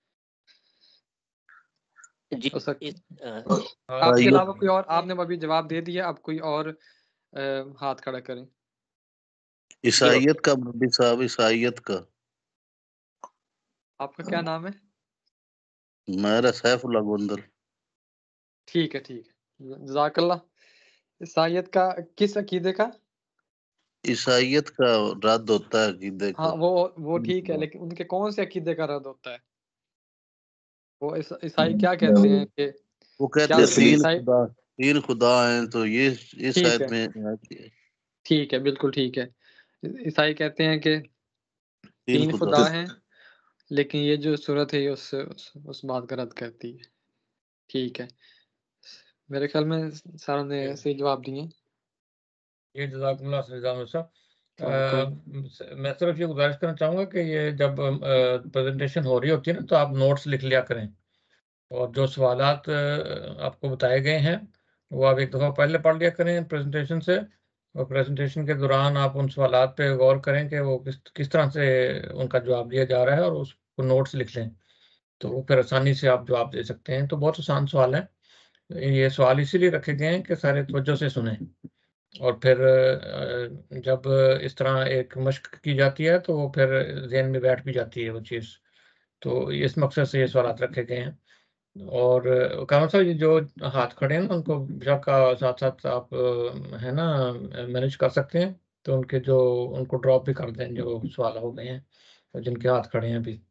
جی، آپ کے علاوہ کوئی اور؟ آپ نے ابھی جواب دے دیا، اب کوئی اور ہاتھ کھڑا کریں۔ عیسائیت کا مربی صاحب، عیسائیت کا۔ آپ کا کیا نام ہے؟ میرا سیف اللہ گوندل۔ ٹھیک ہے ٹھیک ہے، جزاک اللہ۔ عیسائیت کا کس عقیدے کا؟ عیسائیت کا رد ہوتا ہے عقیدے کا۔ ہاں وہ ٹھیک ہے، لیکن ان کے کون سے عقیدے کا رد ہوتا ہے؟ وہ عیسائی کیا کہتے ہیں کہ وہ کہتے ہیں تین خدا ہیں، تو یہ اس آیت میں ٹھیک ہے، بالکل ٹھیک ہے۔ عیسائی کہتے ہیں کہ 3 خدا ہیں، لیکن یہ جو صورت ہے یہ اس بات کا رد کرتی ہے. ٹھیک ہے، میرے خیال میں ساروں نے صحیح جواب دیے. یہ جزاک اللہ خیر صاحب. میں صرف یہ گزارش کرنا چاہوں گا کہ یہ جب پریزنٹیشن ہو رہی ہوتی ہے نا تو آپ نوٹس لکھ لیا کریں، اور جو سوالات آپ کو بتائے گئے ہیں وہ آپ ایک دفعہ پہلے پڑھ لیا کریں پریزنٹیشن سے، اور پریزنٹیشن کے دوران آپ ان سوالات پہ غور کریں کہ وہ کس طرح سے ان کا جواب دیا جا رہا ہے، اور اس کو نوٹس لکھ لیں تو وہ پھر آسانی سے آپ جواب دے سکتے ہیں. تو بہت آسان سوال ہے. یہ سوال اسی لیے رکھے گئے ہیں کہ سارے توجہ سے سنیں، اور پھر جب اس طرح ایک مشق کی جاتی ہے تو وہ پھر ذہن میں بیٹھ بھی جاتی ہے وہ چیز. تو اس مقصد سے یہ سوالات رکھے گئے ہیں. اور کامل صاحب یہ جو ہاتھ کھڑے ہیں ان کو بیشک کا ساتھ ساتھ آپ ہے نا مینیج کر سکتے ہیں، تو ان کو ڈراپ بھی کر دیں جو سوال ہو گئے ہیں جن کے ہاتھ کھڑے ہیں ابھی.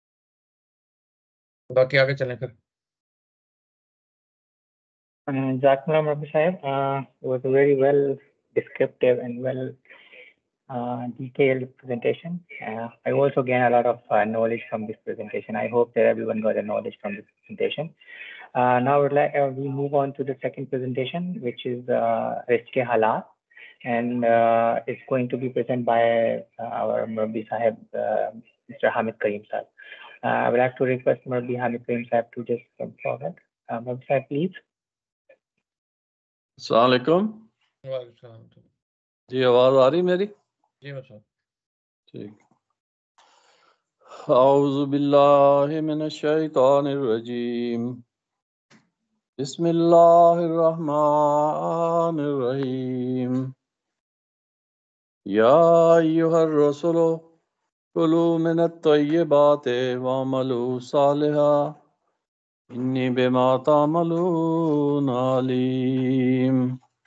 باقی آگے چلیں پھر. Jazakumullah Murabbi Sahib, it was a very well descriptive and well detailed presentation. I also gained a lot of knowledge from this presentation. I hope that everyone got a knowledge from this presentation. Now we move on to the second presentation, which is Rizq Halal, and it's going to be presented by our Murabbi Sahib, Mr. Hamid Karim Sahib. I would like to request Murabbi Hamid Karim Sahib to just come forward. Murabbi Sahib, please. السلام علیکم. وعلیکم السلام. جی آواز آ رہی میری؟ جی صاحب. ٹھیک. اعوذ باللہ من الشیطان الرجیم، بسم اللہ الرحمن الرحیم. یا ایھا الرسول کلوا من الطیبات واعملوا صالحا انی بما تعملون علیم.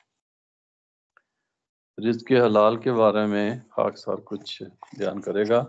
رزق حلال کے بارے میں خاک سار کچھ بیان کرے گا.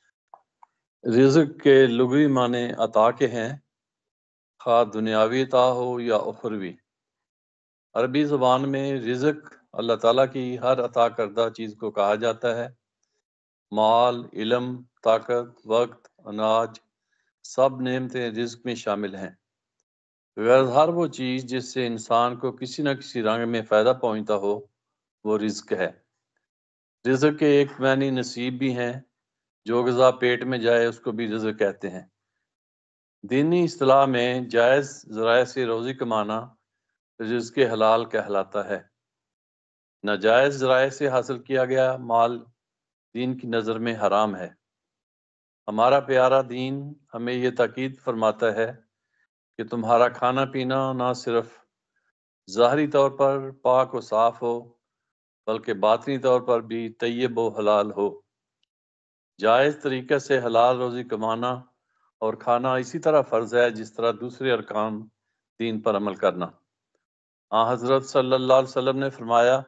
رزق کے لغوی معنی عطا کے ہیں، خواہ دنیاوی عطا ہو یا اخروی. عربی زبان میں رزق اللہ تعالیٰ کی ہر عطا کردہ چیز کو کہا جاتا ہے. مال، علم، طاقت، وقت، اناج، سب نعمتیں رزق میں شامل ہیں. غرض ہر وہ چیز جس سے انسان کو کسی نہ کسی رنگ میں فائدہ پہنچتا ہو وہ رزق ہے. رزق کے ایک معنی نصیب بھی ہیں، جو غذا پیٹ میں جائے اس کو بھی رزق کہتے ہیں. دینی اصطلاح میں جائز ذرائع سے روزی کمانا رزق حلال کہلاتا ہے. ناجائز ذرائع سے حاصل کیا گیا مال دین کی نظر میں حرام ہے. ہمارا پیارا دین ہمیں یہ تاکید فرماتا ہے کہ تمہارا کھانا پینا نہ صرف ظاہری طور پر پاک و صاف ہو بلکہ باطنی طور پر بھی طیب و حلال ہو. جائز طریقے سے حلال روزی کمانا اور کھانا اسی طرح فرض ہے جس طرح دوسرے ارکان دین پر عمل کرنا. حضرت صلی اللہ علیہ وسلم نے فرمایا،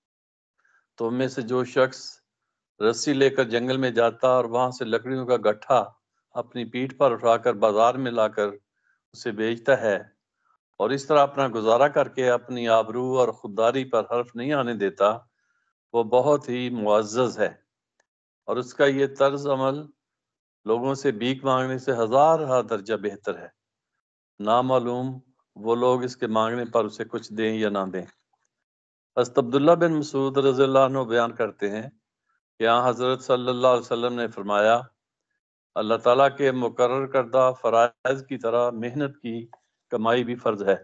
تم میں سے جو شخص رسی لے کر جنگل میں جاتا اور وہاں سے لکڑیوں کا گٹھا اپنی پیٹھ پر اٹھا کر بازار میں لا کر اسے بیچتا ہے اور اس طرح اپنا گزارا کر کے اپنی آبرو اور خودداری پر حرف نہیں آنے دیتا، وہ بہت ہی معزز ہے. اور اس کا یہ طرز عمل لوگوں سے بھیک مانگنے سے ہزارہ درجہ بہتر ہے. نامعلوم وہ لوگ اس کے مانگنے پر اسے کچھ دیں یا نہ دیں. حضرت عبداللہ بن مسعود رضی اللہ عنہ بیان کرتے ہیں کہ یہاں حضرت صلی اللہ علیہ وسلم نے فرمایا، اللہ تعالیٰ کے مقرر کردہ فرائض کی طرح محنت کی کمائی بھی فرض ہے.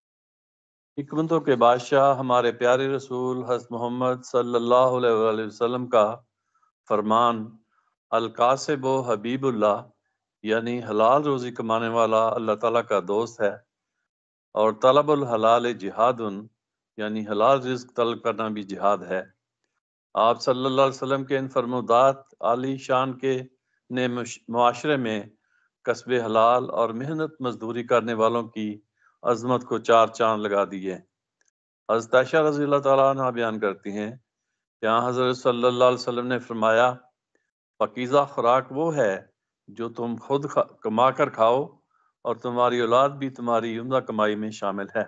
حکمتوں کے بادشاہ ہمارے پیارے رسول حضرت محمد صلی اللہ علیہ وسلم کا فرمان القاسب و حبیب اللہ یعنی حلال روزی کمانے والا اللہ تعالیٰ کا دوست ہے، اور طلب الحلال جہاد یعنی حلال رزق طلب کرنا بھی جہاد ہے. آپ صلی اللہ علیہ وسلم کے ان فرمودات عالی شان کے نے معاشرے میں کسب حلال اور محنت مزدوری کرنے والوں کی عظمت کو چار چاند لگا دیے. حضرت عائشہ رضی اللہ تعالیٰ عنہ بیان کرتی ہیں کہ حضرت صلی اللہ علیہ وسلم نے فرمایا، پاکیزہ خوراک وہ ہے جو تم خود کما کر کھاؤ اور تمہاری اولاد بھی تمہاری عمدہ کمائی میں شامل ہے.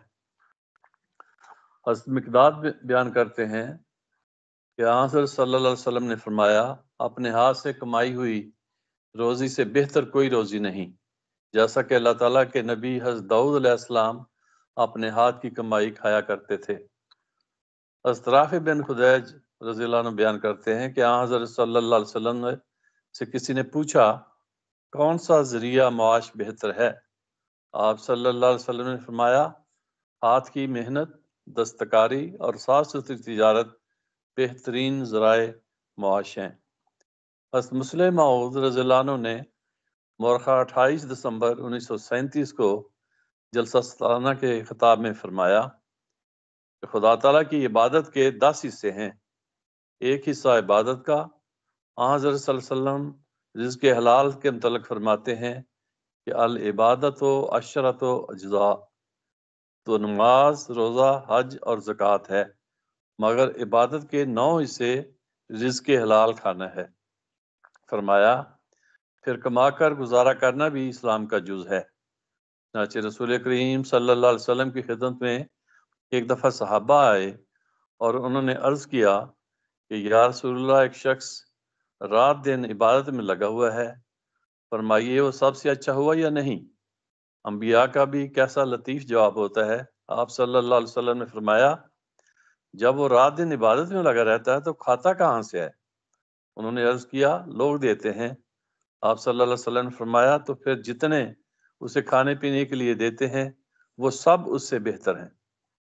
حضرت مقداد بیان کرتے ہیں کہ حضرت صلی اللہ علیہ وسلم نے فرمایا، اپنے ہاتھ سے کمائی ہوئی روزی سے بہتر کوئی روزی نہیں، جیسا کہ اللہ تعالیٰ کے نبی حضرت داؤد علیہ السلام اپنے ہاتھ کی کمائی کھایا کرتے تھے۔ حضرت رافع بن خدیج رضی اللہ عنہ بیان کرتے ہیں کہ حضرت صلی اللہ علیہ وسلم سے کسی نے پوچھا کون سا ذریعہ معاش بہتر ہے؟ آپ صلی اللہ علیہ وسلم نے فرمایا ہاتھ کی محنت، دستکاری اور صاف ستھری تجارت بہترین ذرائع معاش ہیں۔ حضرت مسلم موعود رضی اللہ عنہ نے مورخہ 28 دسمبر 1937 کو جلسہ سالانہ کے خطاب میں فرمایا کہ خدا تعالیٰ کی عبادت کے 10 حصے ہیں۔ ایک حصہ عبادت کا، حضرت صلی اللہ علیہ وسلم رزق حلال کے متعلق فرماتے ہیں کہ العبادت و عشرت و اجزاء، تو نماز، روزہ، حج اور زکوٰۃ ہے، مگر عبادت کے 9 حصے رزق حلال کھانا ہے۔ فرمایا پھر کما کر گزارا کرنا بھی اسلام کا جز ہے۔ چنانچہ رسول کریم صلی اللہ علیہ وسلم کی خدمت میں ایک دفعہ صحابہ آئے اور انہوں نے عرض کیا کہ یا رسول اللہ، ایک شخص رات دن عبادت میں لگا ہوا ہے، فرمائیے وہ سب سے اچھا ہوا یا نہیں؟ انبیاء کا بھی کیسا لطیف جواب ہوتا ہے۔ آپ صلی اللہ علیہ وسلم نے فرمایا جب وہ رات دن عبادت میں لگا رہتا ہے تو کھاتا کہاں سے ہے؟ انہوں نے عرض کیا لوگ دیتے ہیں۔ آپ صلی اللہ علیہ وسلم نے فرمایا تو پھر جتنے اسے کھانے پینے کے لیے دیتے ہیں وہ سب اس سے بہتر ہیں۔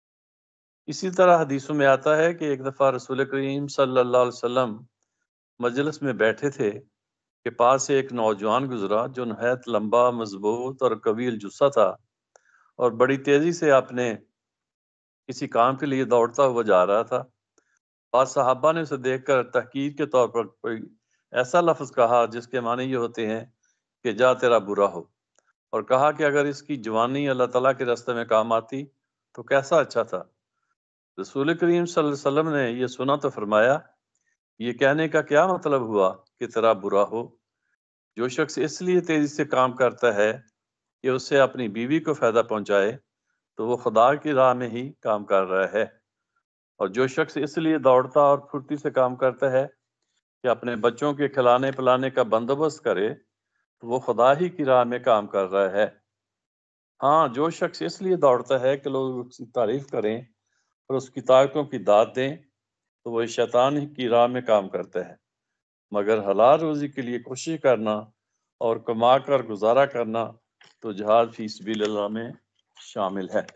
اسی طرح حدیثوں میں آتا ہے کہ ایک دفعہ رسول کریم صلی اللہ علیہ وسلم مجلس میں بیٹھے تھے کہ پاس سے ایک نوجوان گزرا جو نہایت لمبا، مضبوط اور قوی جثہ تھا اور بڑی تیزی سے اپنے کسی کام کے لیے دوڑتا ہوا جا رہا تھا۔ بعض صحابہ نے اسے دیکھ کر تحقیر کے طور پر کوئی ایسا لفظ کہا جس کے معنی یہ ہوتے ہیں کہ جا تیرا برا ہو، اور کہا کہ اگر اس کی جوانی اللہ تعالیٰ کے راستے میں کام آتی تو کیسا اچھا تھا۔ رسول کریم صلی اللہ علیہ وسلم نے یہ سنا تو فرمایا یہ کہنے کا کیا مطلب ہوا کہ تیرا برا ہو؟ جو شخص اس لیے تیزی سے کام کرتا ہے کہ اس سے اپنی بیوی کو فائدہ پہنچائے تو وہ خدا کی راہ میں ہی کام کر رہا ہے، اور جو شخص اس لیے دوڑتا اور پھرتی سے کام کرتا ہے کہ اپنے بچوں کے کھلانے پلانے کا بندوبست کرے تو وہ خدا ہی کی راہ میں کام کر رہا ہے۔ ہاں، جو شخص اس لیے دوڑتا ہے کہ لوگ اس کی تعریف کریں اور اس کی طاقتوں کی داد دیں تو وہ شیطان ہی کی راہ میں کام کرتا ہے، مگر حلال روزی کے لیے کوشش کرنا اور کما کر گزارا کرنا تو جہاد فی سبیل اللہ میں شامل ہے۔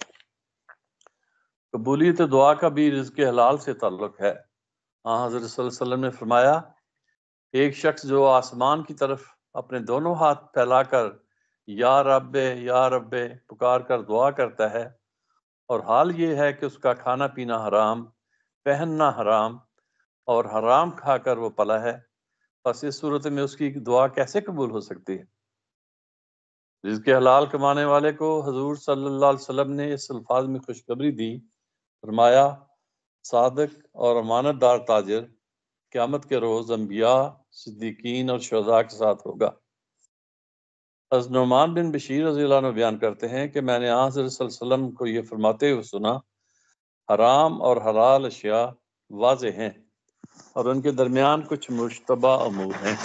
قبولیت دعا کا بھی رزق حلال سے تعلق ہے۔ حضرت صلی اللہ علیہ وسلم نے فرمایا ایک شخص جو آسمان کی طرف اپنے دونوں ہاتھ پھیلا کر یا رب پکار کر دعا کرتا ہے اور حال یہ ہے کہ اس کا کھانا پینا حرام، پہننا حرام اور حرام کھا کر وہ پلا ہے، بس اس صورت میں اس کی دعا کیسے قبول ہو سکتی ہے؟ رزق حلال کمانے والے کو حضور صلی اللہ علیہ وسلم نے اس الفاظ میں خوشخبری دی، فرمایا صادق اور امانت دار تاجر قیامت کے روز انبیاء، صدیقین اور شہداء کے ساتھ ہوگا۔ حضرت نعمان بن بشیر رضی اللہ عنہ بیان کرتے ہیں کہ میں نے حضرت صلی اللہ علیہ وسلم کو یہ فرماتے ہوئے سنا حرام اور حلال اشیاء واضح ہیں اور ان کے درمیان کچھ مشتبہ امور ہیں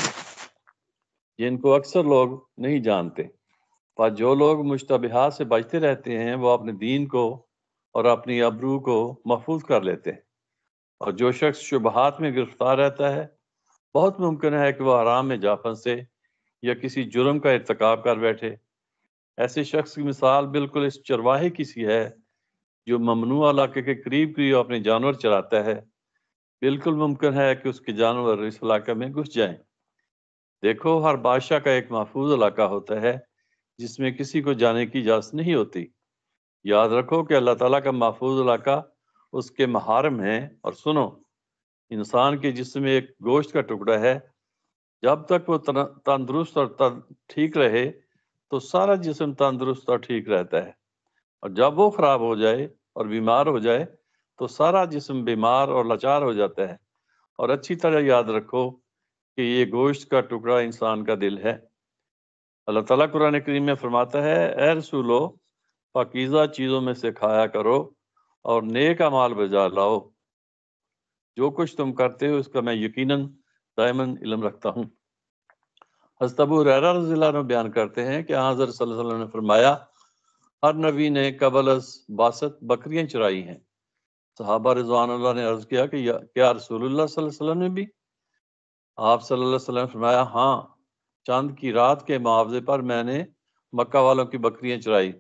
جن کو اکثر لوگ نہیں جانتے، پر جو لوگ مشتبہات سے بچتے رہتے ہیں وہ اپنے دین کو اور اپنی ابرو کو محفوظ کر لیتے ہیں، اور جو شخص شبہات میں گرفتار رہتا ہے بہت ممکن ہے کہ وہ حرام میں جا پھنسے یا کسی جرم کا ارتکاب کر بیٹھے۔ ایسے شخص کی مثال بالکل اس چرواہے کی سی ہے جو ممنوع علاقے کے قریب قریب اپنے جانور چراتا ہے، بالکل ممکن ہے کہ اس کے جانور اس علاقے میں گھس جائیں۔ دیکھو، ہر بادشاہ کا ایک محفوظ علاقہ ہوتا ہے جس میں کسی کو جانے کی اجازت نہیں ہوتی۔ یاد رکھو کہ اللہ تعالیٰ کا محفوظ علاقہ اس کے محارم ہیں، اور سنو، انسان کے جسم میں ایک گوشت کا ٹکڑا ہے، جب تک وہ تندرست اور ٹھیک رہے تو سارا جسم تندرست اور ٹھیک رہتا ہے، اور جب وہ خراب ہو جائے اور بیمار ہو جائے تو سارا جسم بیمار اور لاچار ہو جاتا ہے۔ اور اچھی طرح یاد رکھو کہ یہ گوشت کا ٹکڑا انسان کا دل ہے۔ اللہ تعالیٰ قرآن کریم میں فرماتا ہے اے رسولو پاکیزہ چیزوں میں سے کھایا کرو اور نیک اعمال بجا لاؤ، جو کچھ تم کرتے ہو اس کا میں یقیناً دائماً علم رکھتا ہوں۔ حضرت ابو ہریرہ رضی اللہ عنہ بیان کرتے ہیں کہ حضرت صلی اللہ علیہ وسلم نے فرمایا ہر نبی نے قبل از بعثت بکریاں چرائی ہیں۔ صحابہ رضوان اللہ نے عرض کیا کہ کیا رسول اللہ صلی اللہ علیہ وسلم نے بھی؟ آپ صلی اللہ علیہ وسلم نے فرمایا ہاں، چاند کی رات کے معاوضے پر میں نے مکہ والوں کی بکریاں چرائی۔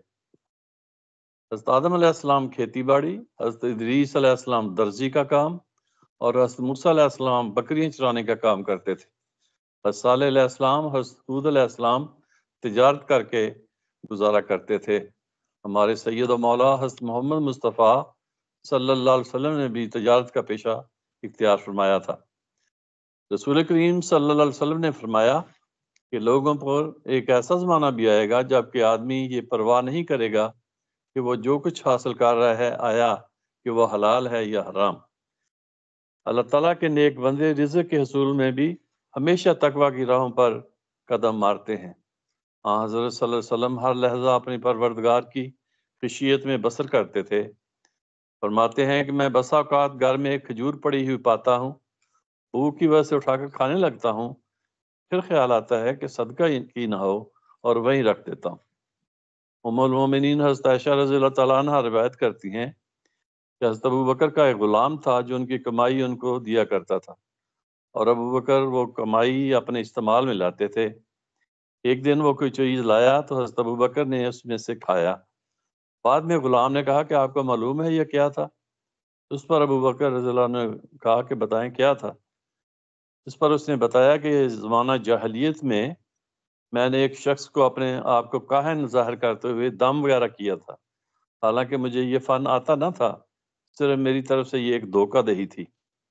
حضرت آدم علیہ السلام کھیتی باڑی، حضرت ادریس علیہ السلام درزی کا کام، اور حضرت موسیٰ علیہ السلام بکریاں چرانے کا کام کرتے تھے۔ حضرت صالح علیہ السلام، حضرت ہود علیہ السلام تجارت کر کے گزارا کرتے تھے۔ ہمارے سید و مولا حضرت محمد مصطفیٰ صلی اللہ علیہ وسلم نے بھی تجارت کا پیشہ اختیار فرمایا تھا۔ رسول کریم صلی اللہ علیہ وسلم نے فرمایا کہ لوگوں پر ایک ایسا زمانہ بھی آئے گا جب کہ آدمی یہ پرواہ نہیں کرے گا کہ وہ جو کچھ حاصل کر رہا ہے آیا کہ وہ حلال ہے یا حرام۔ اللہ تعالیٰ کے نیک بندے رزق کے حصول میں بھی ہمیشہ تقوی کی راہوں پر قدم مارتے ہیں۔ حضرت صلی اللہ علیہ وسلم ہر لحظہ اپنی پروردگار کی خشیت میں بسر کرتے تھے۔ فرماتے ہیں کہ میں بسا اوقات گھر میں ایک کھجور پڑی ہوئی پاتا ہوں، بھوک کی وجہ سے اٹھا کر کھانے لگتا ہوں، پھر خیال آتا ہے کہ صدقہ کی نہ ہو اور وہیں رکھ دیتا ہوں۔ ام المومنین حضرت عائشہ رضی اللہ تعالیٰ عنہ روایت کرتی ہیں کہ حضرت ابو بکر کا ایک غلام تھا جو ان کی کمائی ان کو دیا کرتا تھا، اور ابو بکر وہ کمائی اپنے استعمال میں لاتے تھے۔ ایک دن وہ کوئی چیز لایا تو حضرت ابو بکر نے اس میں سے کھایا۔ بعد میں غلام نے کہا کہ آپ کو معلوم ہے یہ کیا تھا؟ اس پر ابو بکر رضی اللہ عنہ نے کہا کہ بتائیں کیا تھا؟ اس پر اس نے بتایا کہ زمانہ جاہلیت میں نے ایک شخص کو اپنے آپ کو کاہن ظاہر کرتے ہوئے دم وغیرہ کیا تھا، حالانکہ مجھے یہ فن آتا نہ تھا، صرف میری طرف سے یہ ایک دھوکہ دہی تھی۔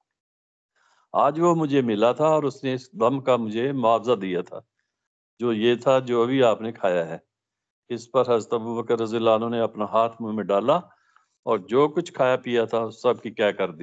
آج وہ مجھے ملا تھا اور اس نے اس دم کا مجھے معاوضہ دیا تھا، جو یہ تھا جو ابھی آپ نے کھایا ہے۔ اس پر حضرت ابو بکر رضی اللہ عنہ نے اپنا ہاتھ منہ میں ڈالا اور جو کچھ کھایا پیا تھا سب کی کیا کر دی۔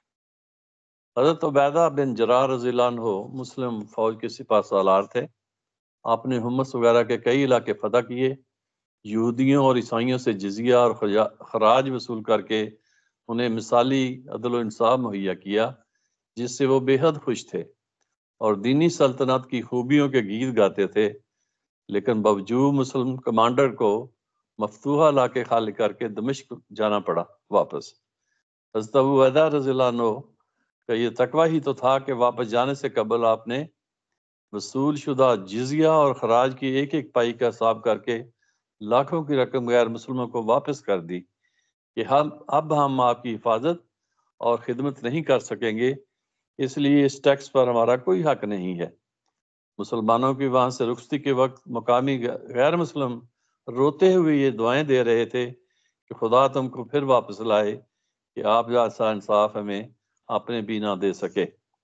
حضرت عبیدہ بن جراح رضی اللہ عنہ مسلم فوج کے سپاہ سالار تھے۔ آپ نے حمص وغیرہ کے کئی علاقے فتح کیے، یہودیوں اور عیسائیوں سے جزیہ اور خراج وصول کر کے انہیں مثالی عدل و انصاف مہیا کیا، جس سے وہ بے حد خوش تھے اور دینی سلطنت کی خوبیوں کے گیت گاتے تھے، لیکن باوجود مسلم کمانڈر کو مفتوحہ علاقے خالی کر کے دمشق جانا پڑا واپس۔ حضرت ابو عبیدہ رضی اللہ عنہ کا یہ تقوی ہی تو تھا کہ واپس جانے سے قبل آپ نے وصول شدہ جزیہ اور خراج کی ایک ایک پائی کا حساب کر کے لاکھوں کی رقم غیر مسلموں کو واپس کر دی کہ اب ہم آپ کی حفاظت اور خدمت نہیں کر سکیں گے، اس لیے اس ٹیکس پر ہمارا کوئی حق نہیں ہے۔ مسلمانوں کی وہاں سے رخصتی کے وقت مقامی غیر مسلم روتے ہوئے یہ دعائیں دے رہے تھے کہ خدا تم کو پھر واپس لائے کہ آپ جیسا انصاف ہمیں اپنے بھی نہ دے سکے۔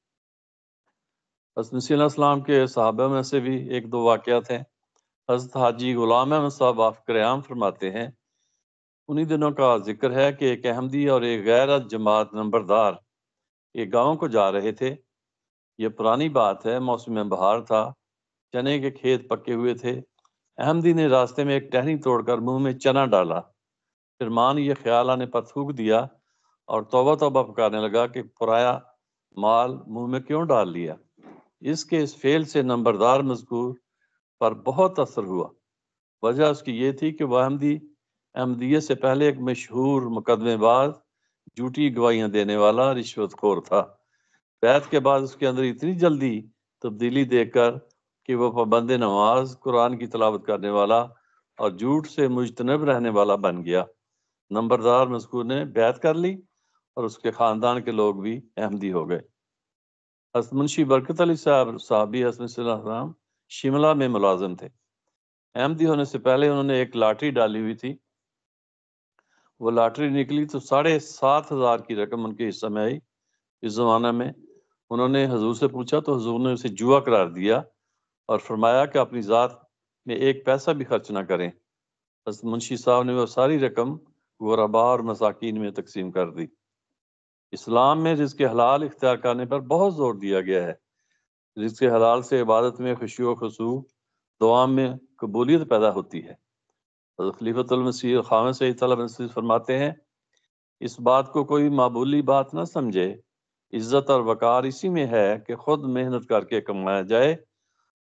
حضرت مسیح علیہ السلام کے صحابہ میں سے بھی ایک دو واقعات ہیں۔ حضرت حاجی غلام احمد صاحب وافق عام فرماتے ہیں انہی دنوں کا ذکر ہے کہ ایک احمدی اور ایک غیر جماعت نمبردار ایک گاؤں کو جا رہے تھے۔ یہ پرانی بات ہے، موسم بہار تھا، چنے کے کھیت پکے ہوئے تھے۔ احمدی نے راستے میں ایک ٹہنی توڑ کر منہ میں چنا ڈالا، پھر مان یہ خیال آنے پر تھوک دیا اور توبہ توبہ پکارنے لگا کہ پرایا مال منہ میں کیوں ڈال لیا۔ اس فعل سے نمبردار مذکور پر بہت اثر ہوا۔ وجہ اس کی یہ تھی کہ وہ احمدیت سے پہلے ایک مشہور مقدمے باز، جھوٹی گواہیاں دینے والا رشوت خور تھا۔ بیعت کے بعد اس کے اندر اتنی جلدی تبدیلی دیکھ کر کہ وہ پابند نماز، قرآن کی تلاوت کرنے والا اور جھوٹ سے مجتنب رہنے والا بن گیا۔ نمبردار مذکور نے بیعت کر لی اور اس کے خاندان کے لوگ بھی احمدی ہو گئے۔ حضرت منشی برکت علی صاحب صحابی حضرت صلی اللہ علیہ وسلم شملہ میں ملازم تھے۔ احمدی ہونے سے پہلے انہوں نے ایک لاٹری ڈالی ہوئی تھی، وہ لاٹری نکلی تو 7,500 کی رقم ان کے حصہ میں آئی۔ اس زمانہ میں انہوں نے حضور سے پوچھا تو حضور نے اسے جوا قرار دیا اور فرمایا کہ اپنی ذات میں ایک پیسہ بھی خرچ نہ کریں۔ حضرت منشی صاحب نے وہ ساری رقم غرباء اور مساکین میں تقسیم کر دی۔ اسلام میں رزق حلال اختیار کرنے پر بہت زور دیا گیا ہے۔ رزق حلال سے عبادت میں خشوع و خضوع، دعا میں قبولیت پیدا ہوتی ہے۔ حضرت خلیفۃ المسیح خامس سید طلب نصیر فرماتے ہیں اس بات کو کوئی معمولی بات نہ سمجھے، عزت اور وقار اسی میں ہے کہ خود محنت کر کے کمایا جائے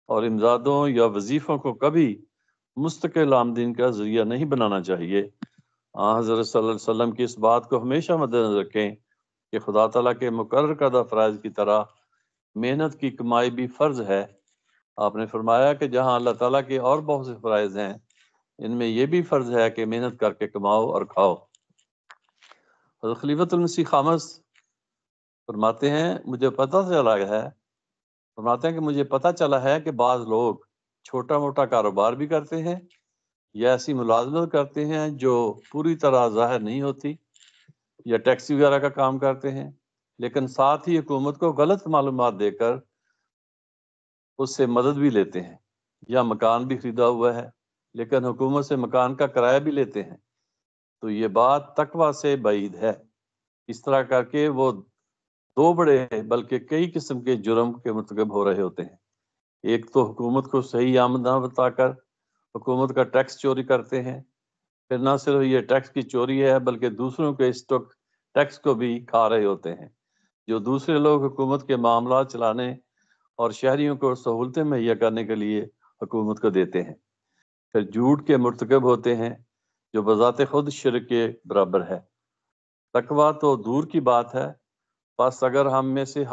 اور امدادوں یا وظیفوں کو کبھی مستقل آمدن کا ذریعہ نہیں بنانا چاہیے۔ حضرت صلی اللہ علیہ وسلم کی اس بات کو ہمیشہ مد نظر رکھیں کہ خدا تعالیٰ کے مقرر کردہ فرائض کی طرح محنت کی کمائی بھی فرض ہے۔ آپ نے فرمایا کہ جہاں اللہ تعالیٰ کے اور بہت سے فرائض ہیں، ان میں یہ بھی فرض ہے کہ محنت کر کے کماؤ اور کھاؤ۔ حضرت خلیفۃ المسیح خامس فرماتے ہیں مجھے پتہ چلا ہے کہ بعض لوگ چھوٹا موٹا کاروبار بھی کرتے ہیں یا ایسی ملازمت کرتے ہیں جو پوری طرح ظاہر نہیں ہوتی، یا ٹیکسی وغیرہ کا کام کرتے ہیں، لیکن ساتھ ہی حکومت کو غلط معلومات دے کر اس سے مدد بھی لیتے ہیں، یا مکان بھی خریدا ہوا ہے لیکن حکومت سے مکان کا کرایہ بھی لیتے ہیں، تو یہ بات تقویٰ سے بعید ہے۔ اس طرح کر کے وہ دو بڑے بلکہ کئی قسم کے جرم کے مرتکب ہو رہے ہوتے ہیں۔ ایک تو حکومت کو صحیح آمد نہ بتا کر حکومت کا ٹیکس چوری کرتے ہیں، پھر نہ صرف یہ ٹیکس کی چوری ہے بلکہ دوسروں کے اس ٹیکس کو بھی کھا رہے ہوتے ہیں جو دوسرے لوگ حکومت کے معاملات چلانے اور شہریوں کو سہولتیں مہیا کرنے کے لیے حکومت کو دیتے ہیں۔ پھر جھوٹ کے مرتکب ہوتے ہیں جو بذات خود شرک کے برابر ہے۔ تقویٰ تو دور کی بات ہے، بس اگر ہم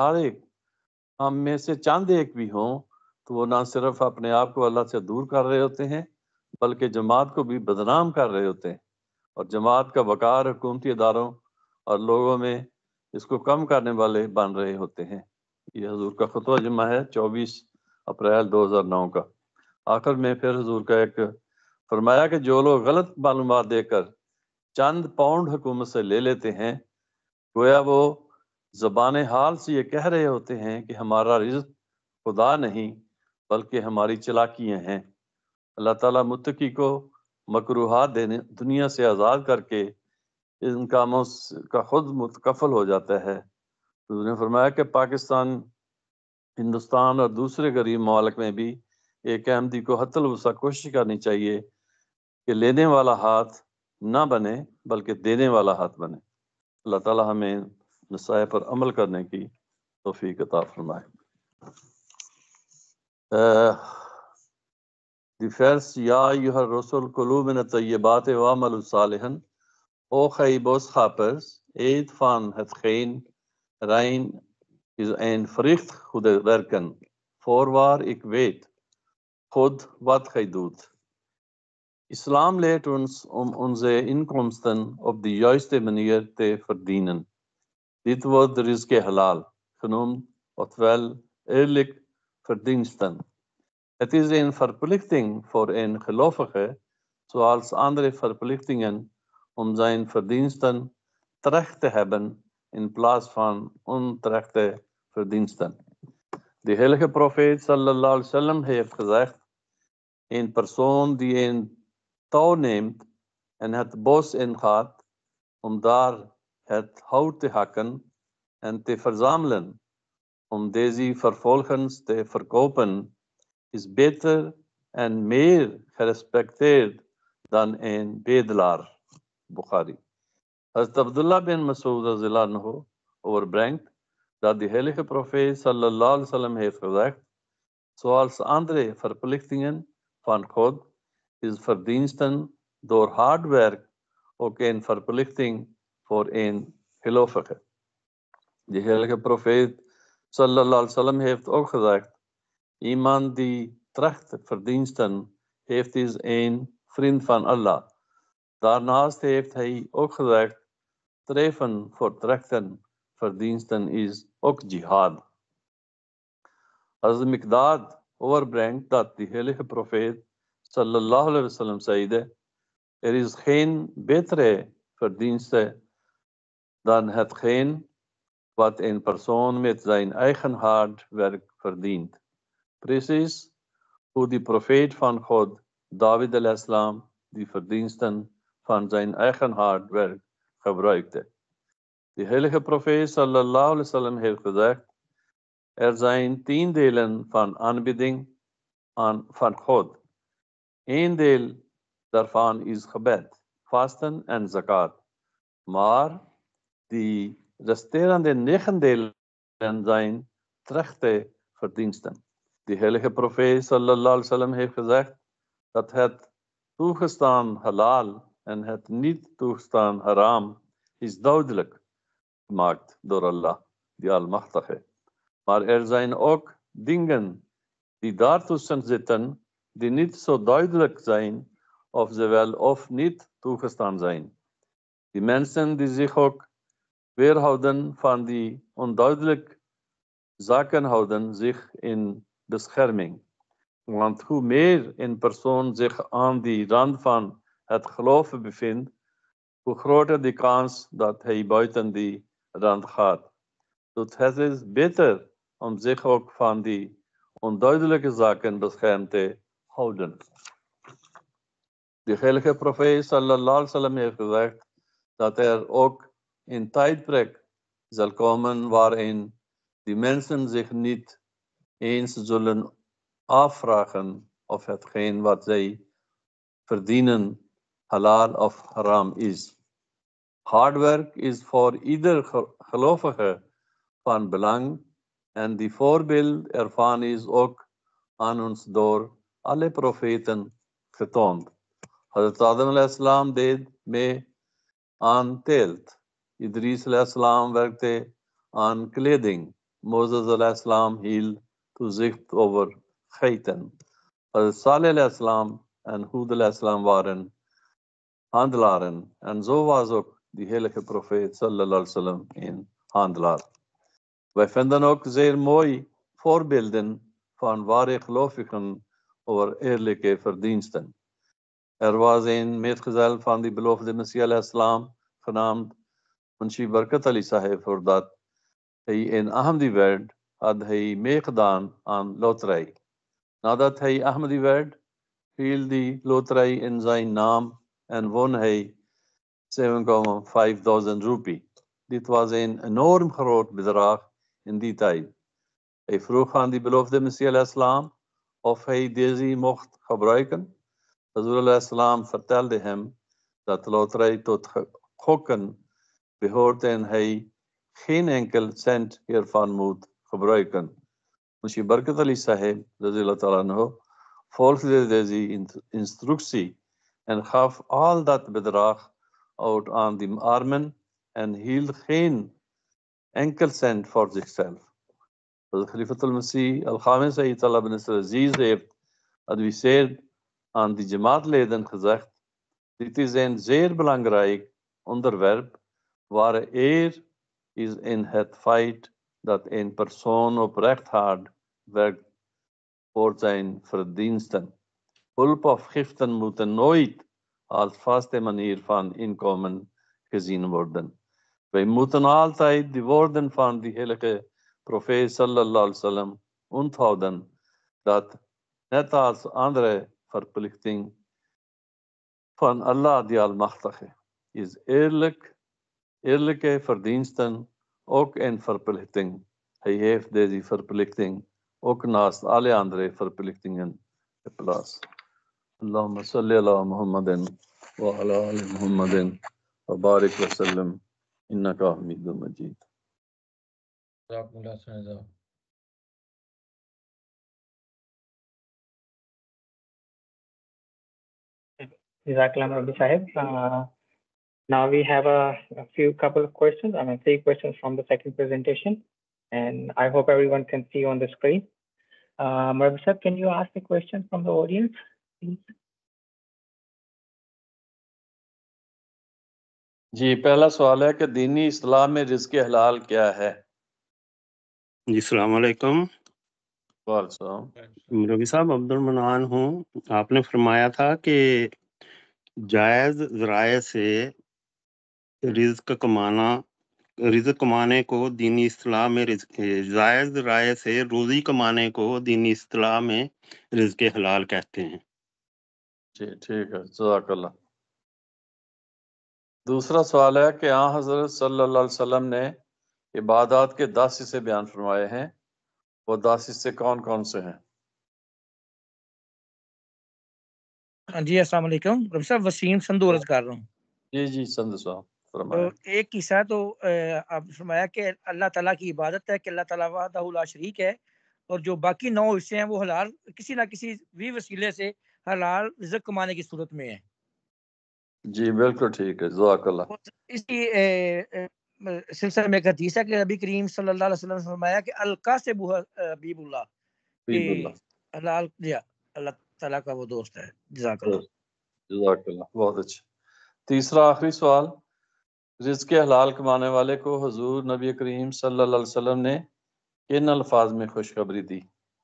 میں سے چند ایک بھی ہوں تو وہ نہ صرف اپنے آپ کو اللہ سے دور کر رہے ہوتے ہیں بلکہ جماعت کو بھی بدنام کر رہے ہوتے ہیں، اور جماعت کا وقار حکومتی اداروں اور لوگوں میں اس کو کم کرنے والے بن رہے ہوتے ہیں۔ یہ حضور کا خطبہ جمعہ ہے 24 اپریل 2009 کا۔ آخر میں پھر حضور کا ایک فرمایا کہ جو لوگ غلط معلومات دے کر چند پاؤنڈ حکومت سے لے لیتے ہیں، گویا وہ زبان حال سے یہ کہہ رہے ہوتے ہیں کہ ہمارا رزق خدا نہیں بلکہ ہماری چلاکیاں ہیں۔ اللہ تعالیٰ متقی کو مکروہات دنیا سے آزاد کر کے ان کاموں کا خود متکفل ہو جاتا ہے۔ حضور نے فرمایا کہ پاکستان، ہندوستان اور دوسرے غریب ممالک میں بھی ایک احمدی کو حتی الوسع کوشش کرنی چاہیے کہ لینے والا ہاتھ نہ بنے بلکہ دینے والا ہاتھ بنے۔ اللہ تعالیٰ ہمیں نصائح پر عمل کرنے کی توفیق عطا فرمائے۔ The first, Ja Ayyuhar Rasul Kulu min at-tayyibat wa amalu salihan. O gij boodschappers, eet van hetgeen rein is en verricht goede werken. Voorwaar, ik weet goed wat gij doet. Islam leert ons om onze inkomsten op de juiste manier te verdienen. Dit wordt rizq halal genoemd, oftewel eerlijk verdiensten. Het is een verplichting voor een gelovige, zoals andere verplichtingen, om zijn verdiensten terecht te hebben in plaats van onterechte verdiensten. De heilige profeet sallallahu alaihi wasallam heeft gezegd: een persoon die een touw neemt en het bos ingaat om daar het hout te hakken en te verzamelen, om deze vervolgens te verkopen, is beter en meer gerespecteerd dan een bedelaar. Bukhari. Hazrat Abdullah bin Mas'ud radhiyallahu anhu overbrengt dat de heilige profeet sallallahu alaihi wasallam heeft gezegd: zoals andere verplichtingen van God is verdiensten door hard werk ook een verplichting voor een gelovige. De heilige profeet sallallahu alaihi wasallam heeft ook gezegd: iemand die terecht verdiensten heeft is een vriend van Allah. Daarnaast heeft hij ook gezegd: streven voor terechte verdiensten is ook jihad. Hazrat Miqdad overbrengt dat de heilige profeet sallallahu alaihi wasallam zeide: er is geen betere verdienste dan hetgeen wat een persoon met zijn eigen hard werk verdient. Precies hoe die profeet van God, David al-Islam, die verdiensten van zijn eigen hard werk gebruikte. De heilige profeet sallallahu alaihi wasallam heeft gezegd: er zijn 10 delen van aanbidding van God. 1 deel daarvan is gebed, vasten en zakat. Maar die resterende 9 delen zijn terechte verdiensten. De heilige profeet sallallahu alaihi wasallam heeft gezegd dat het toegestaan halal en het niet toegestaan haram is duidelijk gemaakt door Allah, die Almachtige. Maar er zijn ook dingen die daartussen zitten, die niet zo duidelijk zijn of ze wel of niet toegestaan zijn. Die mensen die zich ook weerhouden van die onduidelijke zaken houden zich in bescherming. Want hoe meer een persoon zich aan die rand van het geloof bevindt, hoe groter de kans dat hij buiten die rand gaat. Dus het is beter om zich ook van die onduidelijke zaken beschermd te houden. De heilige profeet sallallahu alaihi wasallam heeft gezegd dat er ook een tijdperk zal komen waarin die mensen zich niet eens zullen afvragen of hetgeen wat zij verdienen halal of haram is. Hard werk is voor ieder gelovige van belang en die voorbeeld ervan is ook aan ons door alle profeten getoond. Hazrat Adam al-Islam deed mee aan teelt. Idris al-Islam werkte aan kleding. Moses al-Islam hield toezicht over geiten. Hazrat Saleh al-Islam en Hud al-Islam waren handelaren. En zo was ook die heilige profeet sallallahu alaihi wasallam een handelaar. Wij vinden ook zeer mooi voorbeelden van ware gelovigen over eerlijke verdiensten. Er was een metgezel van die beloofde Messias al-Islam genaamd Munshi Barkat Ali Sahib, voordat hij een Ahmadi werd, had hij meegedaan aan loterij. Nadat hij Ahmadi werd, viel die loterij in zijn naam en won hij 7,500 roepie. Dit was een enorm groot bedrag in die tijd. Hij vroeg aan die beloofde Messias al-Islam of hij deze mocht gebruiken. Rasul al-Islam vertelde hem dat de loterij tot gokken behoort en hij geen enkel cent hiervan moet gebruiken. Munshi Barkat Ali Sahib volgde deze instructie en gaf al dat bedrag uit aan die armen en hield geen enkel cent voor zichzelf. De Khalifatul Masih al-Khamis Sayyid Allah bin Aziz heeft adviseerd aan die jamaatleden gezegd: dit is een zeer belangrijk onderwerp waar eer is in het feit dat een persoon oprecht hard werkt voor zijn verdiensten. Hulp of giften moeten nooit als vaste manier van inkomen gezien worden. Wij moeten altijd de woorden van de heilige profeet sallallahu alaihi wasallam onthouden dat net als andere verplichting van Allah die Almachtige is eerlijke verdiensten ook een verplichting. Hij heeft deze verplichting ook naast alle andere verplichtingen geplaatst. Allahumma salli ala Muhammadin wa ala ali Muhammadin wa barik wa sallam innaka hamidun majid. Jazakallah Rabbi Sahib. Now we have a couple of questions. 3 questions from the second presentation, and I hope everyone can see on the screen. Rabbi Sahib, can you ask the question from the audience, please? जी, पहला सवाल है कि दीनी इस्लाम में रिज़्क़ हलाल क्या है? जी, अस्सलाम वालेकुम। वालेकुम। रवि साहब, अब्दुल मनान हूँ। आपने फरमाया था कि जायज़ ज़राए से रिज़्क़ कमाने को दीनी इस्लाम में जायज़ ज़राए से रोज़ी कमाने को दीनी इस्लाम में रिज़्क़ हलाल कहते हैं। जी, ठीक है, जज़ाकल्लाह। दूसरा सवाल है कि यहाँ हज़रत सल्लल्लाहु अलैहि वसल्लम ने इबादत के 10 हिस्से बयान फरमाए हैं, वो 10 हिस्से कौन कौन से हैं? हाँ जी, अस्सलाम वालेकुम। रब साहब, वसीम संधू अर्ज कर रहा हूँ। जी जी, संधू साहब तो एक किस्सा तो आप फरमाया कि अल्लाह ताला की इबादत है कि अल्लाह ताला वहदहु ला शरीक है, और जो बाकी 9 हिस्से हैं वो हलाल किसी ना किसी भी वसीले से हलाल रिज़्क कमाने की सूरत में है। जी बिल्कुल ठीक है, जज़ाकल्लाह। इसी सिलसिले में एक हदीस है कि नबी करीम सल्लल्लाहु अलैहि वसल्लम ने फरमाया कि अल-कासिबु हबीबुल्लाह, कि हलाल या अल्लाह ताला का वो दोस्त है। जज़ाकल्लाह। जज़ाकल्लाह, बहुत अच्छा। तीसरा आखिरी सवाल, रिज़्क़ हलाल कमाने वाले को हुजूर नबी करीम सल्लल्लाहु अलैहि वसल्लम ने किन अल्फाज में खुशखबरी दी?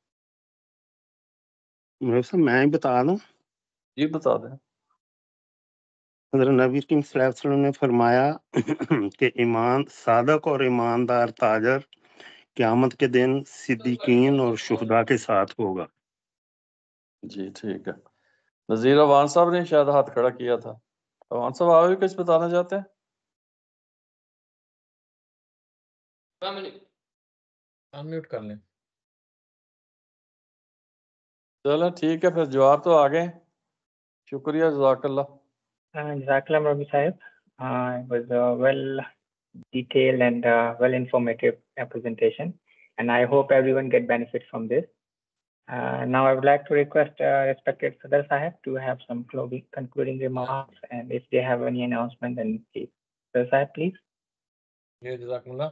मैं ही बता दूं? जी बता दें। हज़रत नबी करीम सल्लल्लाहु अलैहि वसल्लम ने फरमाया कि ईमान सादक और ईमानदार ताजर क़यामत के दिन सिद्दीकीन और शुहदा के साथ होगा। जी ठीक है। नज़ीर अवान साहब ने शायद हाथ खड़ा किया था। अवान साहब आप भी कुछ बताना चाहते हैं? अनम्यूट कर लें। चलो ठीक है, फिर जवाब तो आ गए। शुक्रिया, जज़ाकल्लाह। Jazakallah Murabbi Sahib. It was a well detailed and well informative presentation, and I hope everyone get benefit from this. Now I would like to request respected Sadar Sahib to have some concluding remarks, and if they have any announcement, then please. Sadar Sahib, please. Yeah, Jazakumullah.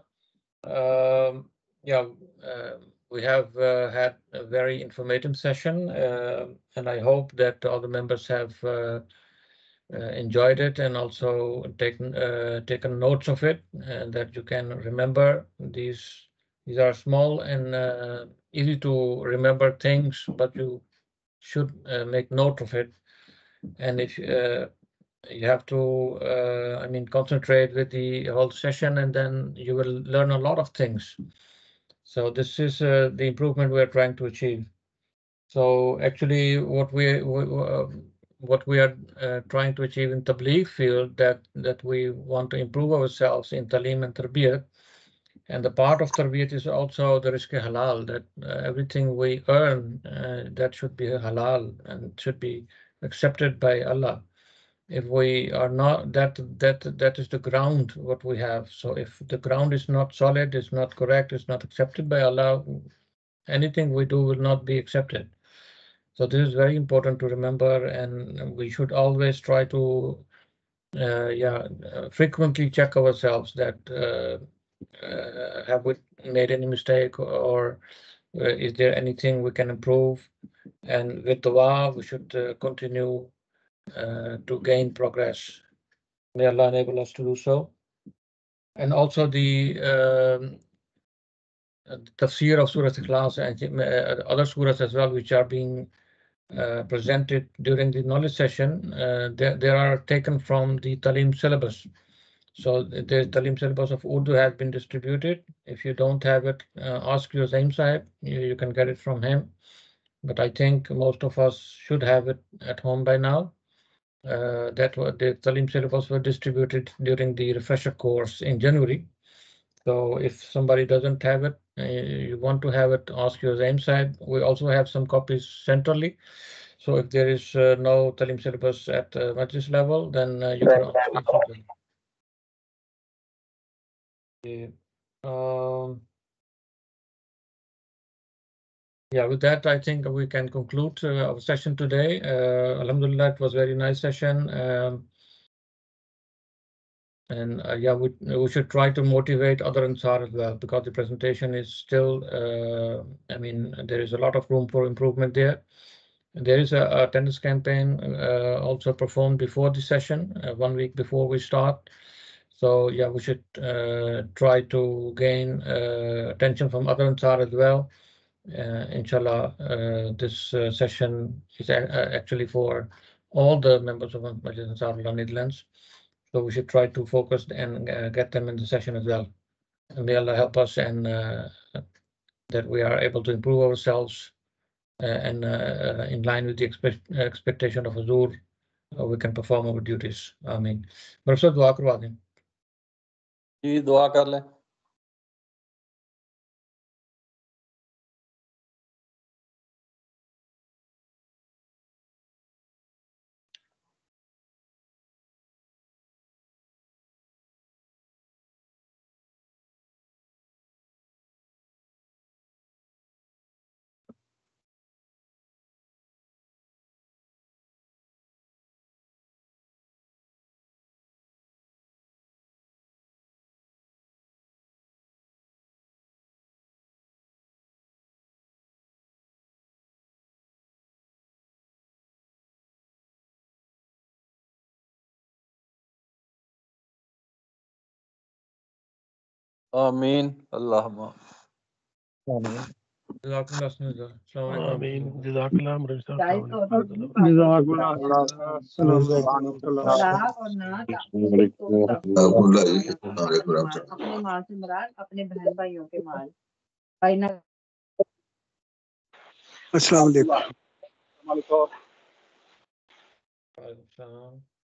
We have had a very informative session, and I hope that all the members have enjoyed it and also taken notes of it, and that you can remember these. These are small and easy to remember things, but you should make note of it. And if you have to, concentrate with the whole session, and then you will learn a lot of things. So this is the improvement we are trying to achieve. So actually, what we are trying to achieve in Tabligh field, that we want to improve ourselves in Talim and Tarbiyat. And the part of Tarbiyat is also the rizq halal, that everything we earn, that should be halal and should be accepted by Allah. If we are not, that is the ground what we have. So if the ground is not solid, is not correct, is not accepted by Allah, anything we do will not be accepted. So this is very important to remember, and we should always try to frequently check ourselves that have we made any mistake, or is there anything we can improve. And with dua we should continue to gain progress. May Allah enable us to do so. And also the tafsir of Surah Ikhlas and other surahs as well, which are being presented during the knowledge session, they are taken from the Talim syllabus. So the Talim syllabus of Urdu has been distributed. If you don't have it, ask your Zaim Sahib, you can get it from him. But I think most of us should have it at home by now. That the Talim syllabus were distributed during the refresher course in January. So if somebody doesn't have it, you want to have it, ask your Zaim Sahib. We also have some copies centrally. So if there is no Talim syllabus at Majlis level, then you can ask it centrally. With that, I think we can conclude our session today. Alhamdulillah, it was a very nice session. We should try to motivate other Ansar as well, because the presentation is still, there is a lot of room for improvement there. There is a attendance campaign also performed before the session, 1 week before we start. So we should try to gain attention from other Ansar as well. Inshallah, this session is actually for all the members of Majlis Ansarullah Netherlands. So we should try to focus and get them in the session as well. And may Allah help us, and that we are able to improve ourselves and in line with the expectation of Huzur, we can perform our duties. Ameen. Professor, dua karwa dein. जी दुआ कर लें। آمین اللہم جزاک اللہ خیر. السلام علیکم. آمین. جزاک اللہ مرزا صاحب. اپنے مال سے مراد اپنے بہن بھائیوں کے مال. السلام علیکم. السلام.